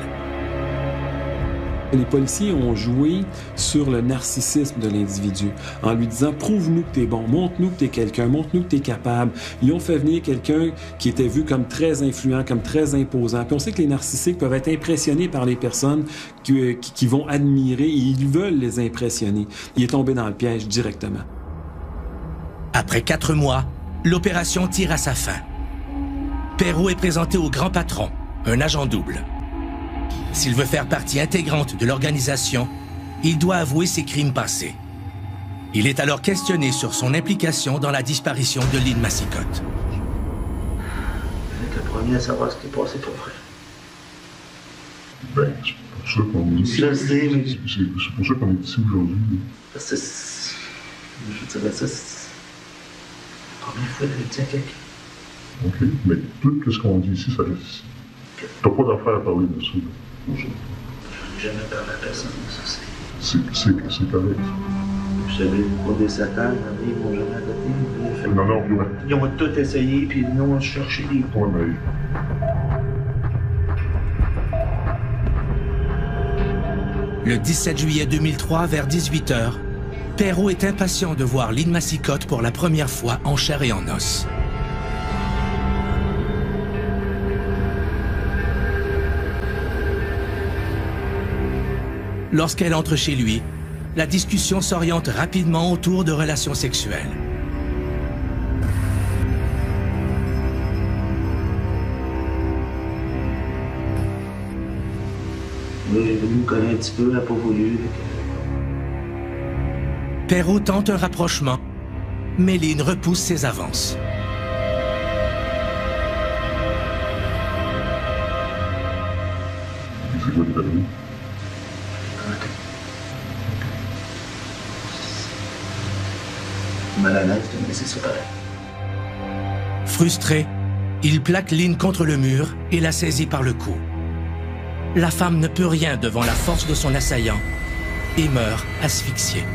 Les policiers ont joué sur le narcissisme de l'individu en lui disant « Prouve-nous que t'es bon, montre-nous que t'es quelqu'un, montre-nous que t'es capable ». Ils ont fait venir quelqu'un qui était vu comme très influent, comme très imposant. Puis on sait que les narcissiques peuvent être impressionnés par les personnes qui vont admirer et ils veulent les impressionner. Il est tombé dans le piège directement. Après 4 mois, l'opération tire à sa fin. Perrault est présenté au grand patron, un agent double. S'il veut faire partie intégrante de l'organisation, il doit avouer ses crimes passés. Il est alors questionné sur son implication dans la disparition de Lynn Mascotte. Vous êtes le premier à savoir ce qui est passé pour vrai. Ben, c'est pour ça qu'on est ici. Je le sais, mais... C'est pour ça qu'on est ici aujourd'hui. Parce que je dirais ça, c'est la première fois de le dire à quelqu'un. OK, mais tout ce qu'on dit ici, ça reste ici. T'as pas d'affaire à parler de ça. Je n'ai jamais parlé à personne de ça. C'est correct. Je savais pour des satans, ils m'ont jamais adopté. Non, ils ont tout essayé, puis nous, on cherchait des... Ouais, mais... Le 17 juillet 2003, vers 18h, Perrault est impatient de voir Lynn Mascotte pour la première fois en chair et en os. Lorsqu'elle entre chez lui, la discussion s'oriente rapidement autour de relations sexuelles. Elle est venue me connaître un petit peu, elle n'a pas voulu. Perrault tente un rapprochement, mais Lynn repousse ses avances. C'est quoi tes amis? Mal à l'aise de me laisser séparer. Frustré, il plaque Lynn contre le mur et la saisit par le cou. La femme ne peut rien devant la force de son assaillant et meurt asphyxiée.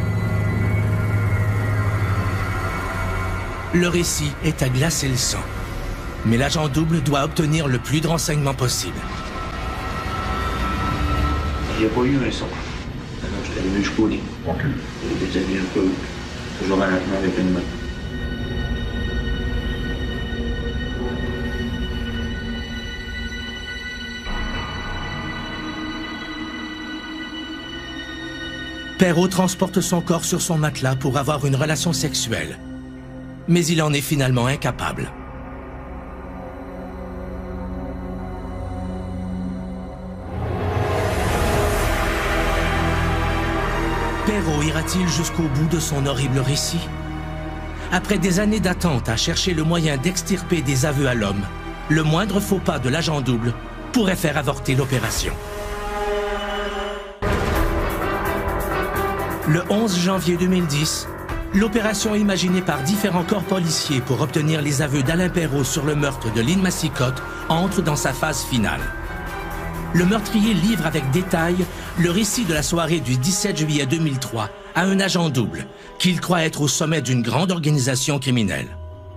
Le récit est à glacer le sang, mais l'agent double doit obtenir le plus de renseignements possible. Il n'y a pas eu un son. Alors, je suis arrivé jusqu'au lit. OK. J'ai déshabillé un peu, toujours en attendant avec une main. Perrault transporte son corps sur son matelas pour avoir une relation sexuelle, mais il en est finalement incapable. Perrault ira-t-il jusqu'au bout de son horrible récit? Après des années d'attente à chercher le moyen d'extirper des aveux à l'homme, le moindre faux pas de l'agent double pourrait faire avorter l'opération. Le 11 janvier 2010, l'opération imaginée par différents corps policiers pour obtenir les aveux d'Alain Perrault sur le meurtre de Lynn Massicotte entre dans sa phase finale. Le meurtrier livre avec détail le récit de la soirée du 17 juillet 2003 à un agent double qu'il croit être au sommet d'une grande organisation criminelle.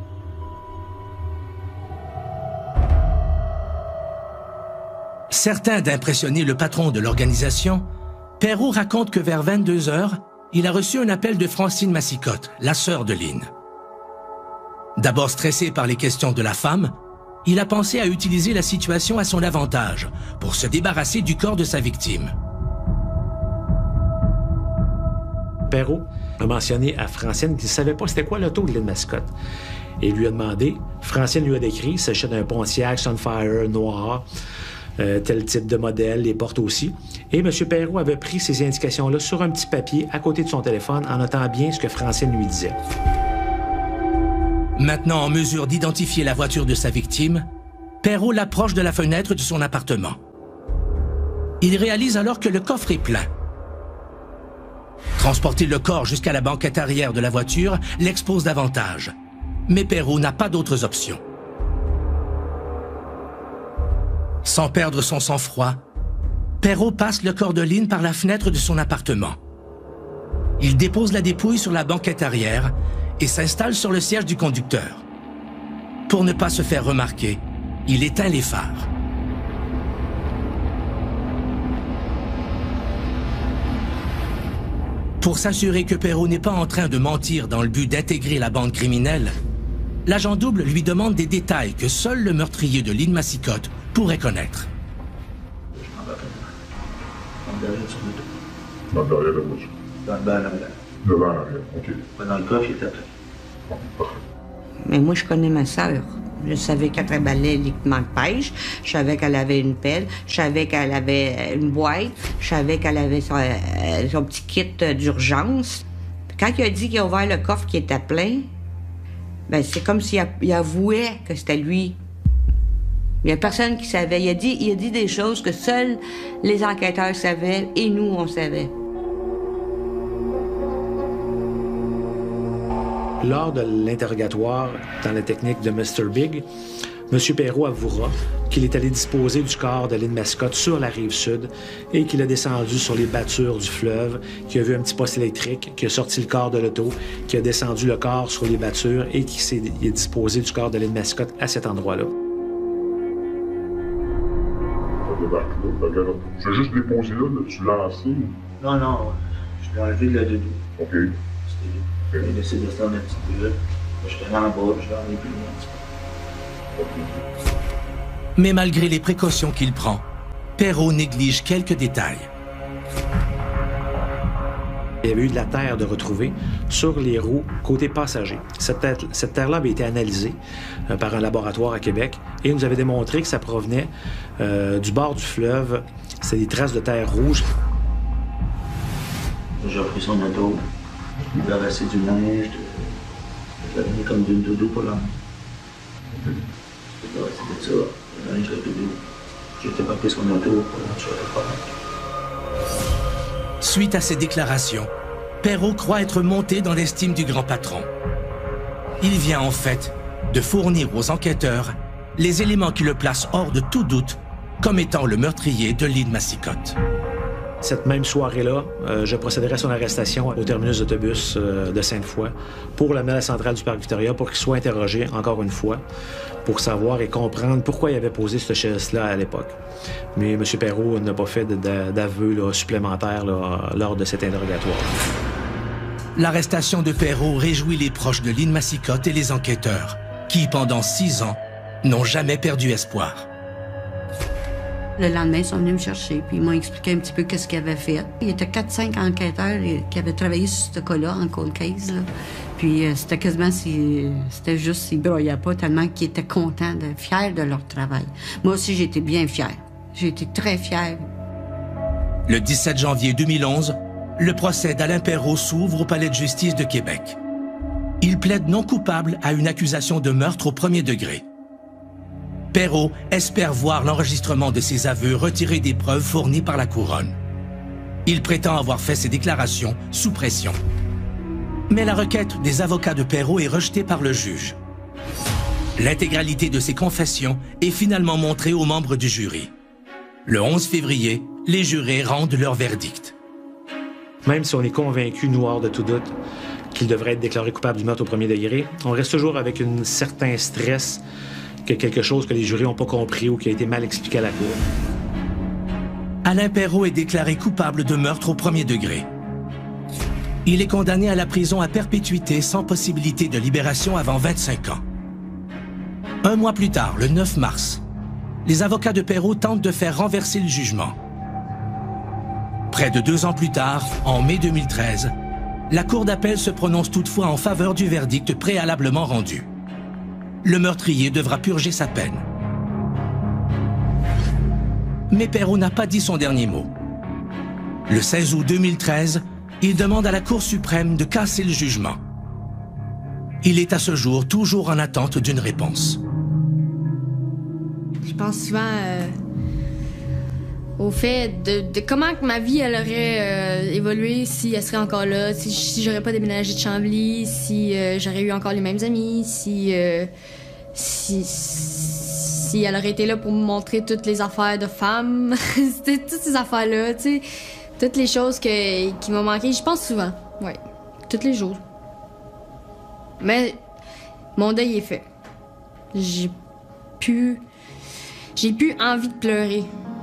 Certain d'impressionner le patron de l'organisation, Perrault raconte que vers 22 h, il a reçu un appel de Francine Massicotte, la sœur de Lynn. D'abord stressé par les questions de la femme, il a pensé à utiliser la situation à son avantage pour se débarrasser du corps de sa victime. Perrault a mentionné à Francine qu'il ne savait pas c'était quoi l'auto de Lynn Massicotte. Et il lui a demandé, Francine lui a décrit, il s'agit d'un Pontiac Sunfire noir, tel type de modèle, les portes aussi. Et M. Perrault avait pris ces indications-là sur un petit papier à côté de son téléphone en notant bien ce que Francine lui disait. Maintenant en mesure d'identifier la voiture de sa victime, Perrault l'approche de la fenêtre de son appartement. Il réalise alors que le coffre est plein. Transporter le corps jusqu'à la banquette arrière de la voiture l'expose davantage. Mais Perrault n'a pas d'autres options. Sans perdre son sang-froid, Perrault passe le corps de Lynn par la fenêtre de son appartement. Il dépose la dépouille sur la banquette arrière et s'installe sur le siège du conducteur. Pour ne pas se faire remarquer, il éteint les phares. Pour s'assurer que Perrault n'est pas en train de mentir dans le but d'intégrer la bande criminelle, l'agent double lui demande des détails que seul le meurtrier de Lynn Massicotte pourrait connaître. Dans le derrière de la voiture. Dans le bas, là. Devant, l'arrière, OK. Dans le coffre, il était plein. Mais moi, je connais ma sœur. Je savais qu'elle travaillait l'équipement de pêche. Je savais qu'elle avait une pelle. Je savais qu'elle avait une boîte. Je savais qu'elle avait son petit kit d'urgence. Quand il a dit qu'il a ouvert le coffre qui était plein, ben c'est comme s'il avouait que c'était lui. Il n'y a personne qui savait. Il a dit des choses que seuls les enquêteurs savaient et nous, on savait. Lors de l'interrogatoire dans la technique de Mr. Big, M. Perrault avouera qu'il est allé disposer du corps de Lynn Massicotte sur la rive sud et qu'il a descendu sur les battures du fleuve, qu'il a vu un petit poste électrique, qu'il a sorti le corps de l'auto, qu'il a descendu le corps sur les battures et qu'il a disposé du corps de Lynn Massicotte à cet endroit-là. Je vais juste déposer là, tu l'as lancé? Non, je l'ai enlevé de la doudou. OK. J'ai laissé descendre un petit peu. Je suis allé en bas, je l'ai enlevé plus loin un petit peu. Mais malgré les précautions qu'il prend, Perrault néglige quelques détails. Il y avait eu de la terre de retrouver sur les roues côté passager. Cette terre-là avait été analysée par un laboratoire à Québec et nous avait démontré que ça provenait du bord du fleuve. C'est des traces de terre rouge. J'ai repris son auto, il a ramassé du neige, je l'ai mis comme d'une doudou pour l'homme. C'était ça, le linge de doudou. J'ai été pris son auto pour l'enturer le problème. Suite à ces déclarations, Perrault croit être monté dans l'estime du grand patron. Il vient en fait de fournir aux enquêteurs les éléments qui le placent hors de tout doute comme étant le meurtrier de Lynn Massicotte. Cette même soirée-là, je procéderai à son arrestation au terminus d'autobus de Sainte-Foy pour l'amener à la centrale du Parc Victoria pour qu'il soit interrogé encore une fois pour savoir et comprendre pourquoi il avait posé ce geste-là à l'époque. Mais M. Perrault n'a pas fait d'aveu supplémentaire lors de cet interrogatoire. L'arrestation de Perrault réjouit les proches de Lynn Massicotte et les enquêteurs, qui, pendant 6 ans, n'ont jamais perdu espoir. Le lendemain, ils sont venus me chercher, puis ils m'ont expliqué un petit peu qu'est-ce qu'ils avaient fait. Il y était 4-5 enquêteurs qui avaient travaillé sur ce cas-là, en cold case, là. Puis c'était quasiment, c'était juste, ils broyaient pas tellement qu'ils étaient contents, fiers de leur travail. Moi aussi, j'étais bien fière. J'ai été très fière. Le 17 janvier 2011, le procès d'Alain Perrault s'ouvre au Palais de justice de Québec. Il plaide non coupable à une accusation de meurtre au premier degré. Perrault espère voir l'enregistrement de ses aveux retiré des preuves fournies par la couronne. Il prétend avoir fait ses déclarations sous pression. Mais la requête des avocats de Perrault est rejetée par le juge. L'intégralité de ses confessions est finalement montrée aux membres du jury. Le 11 février, les jurés rendent leur verdict. Même si on est convaincu, noir de tout doute, qu'il devrait être déclaré coupable du meurtre au premier degré, on reste toujours avec un certain stress que quelque chose que les jurys n'ont pas compris ou qui a été mal expliqué à la cour. Alain Perrault est déclaré coupable de meurtre au premier degré. Il est condamné à la prison à perpétuité sans possibilité de libération avant 25 ans. Un mois plus tard, le 9 mars, les avocats de Perrault tentent de faire renverser le jugement. Près de 2 ans plus tard, en mai 2013, la Cour d'appel se prononce toutefois en faveur du verdict préalablement rendu. Le meurtrier devra purger sa peine. Mais Perrault n'a pas dit son dernier mot. Le 16 août 2013, il demande à la Cour suprême de casser le jugement. Il est à ce jour toujours en attente d'une réponse. Je pense souvent au fait de comment que ma vie elle aurait évolué si elle serait encore là, si j'aurais pas déménagé de Chambly, si j'aurais eu encore les mêmes amis, si elle aurait été là pour me montrer toutes les affaires de femmes. C'était toutes ces affaires-là, tu sais, toutes les choses qui m'ont manqué. Je pense souvent, oui, tous les jours. Mais mon deuil est fait. J'ai plus envie de pleurer.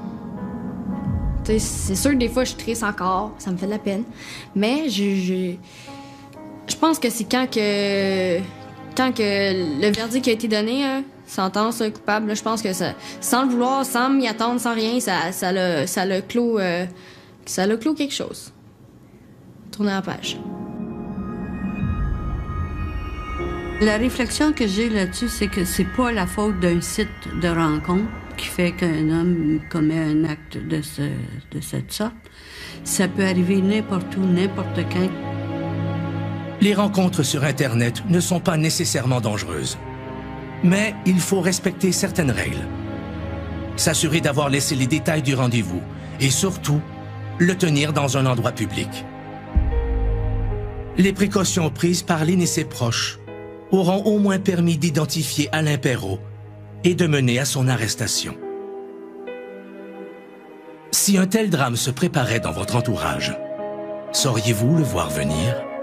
C'est sûr que des fois, je suis triste encore, ça me fait de la peine. Mais je pense que c'est quand que le verdict a été donné, sentence coupable, là, je pense que ça, sans le vouloir, sans m'y attendre, sans rien, ça l'a clos quelque chose. Tourner la page. La réflexion que j'ai là-dessus, c'est que c'est pas la faute d'un site de rencontre qui fait qu'un homme commet un acte de cette sorte. Ça peut arriver n'importe où, n'importe quand. Les rencontres sur Internet ne sont pas nécessairement dangereuses. Mais il faut respecter certaines règles. S'assurer d'avoir laissé les détails du rendez-vous et surtout, le tenir dans un endroit public. Les précautions prises par Lynn et ses proches auront au moins permis d'identifier Alain Perrault et de mener à son arrestation. Si un tel drame se préparait dans votre entourage, sauriez-vous le voir venir?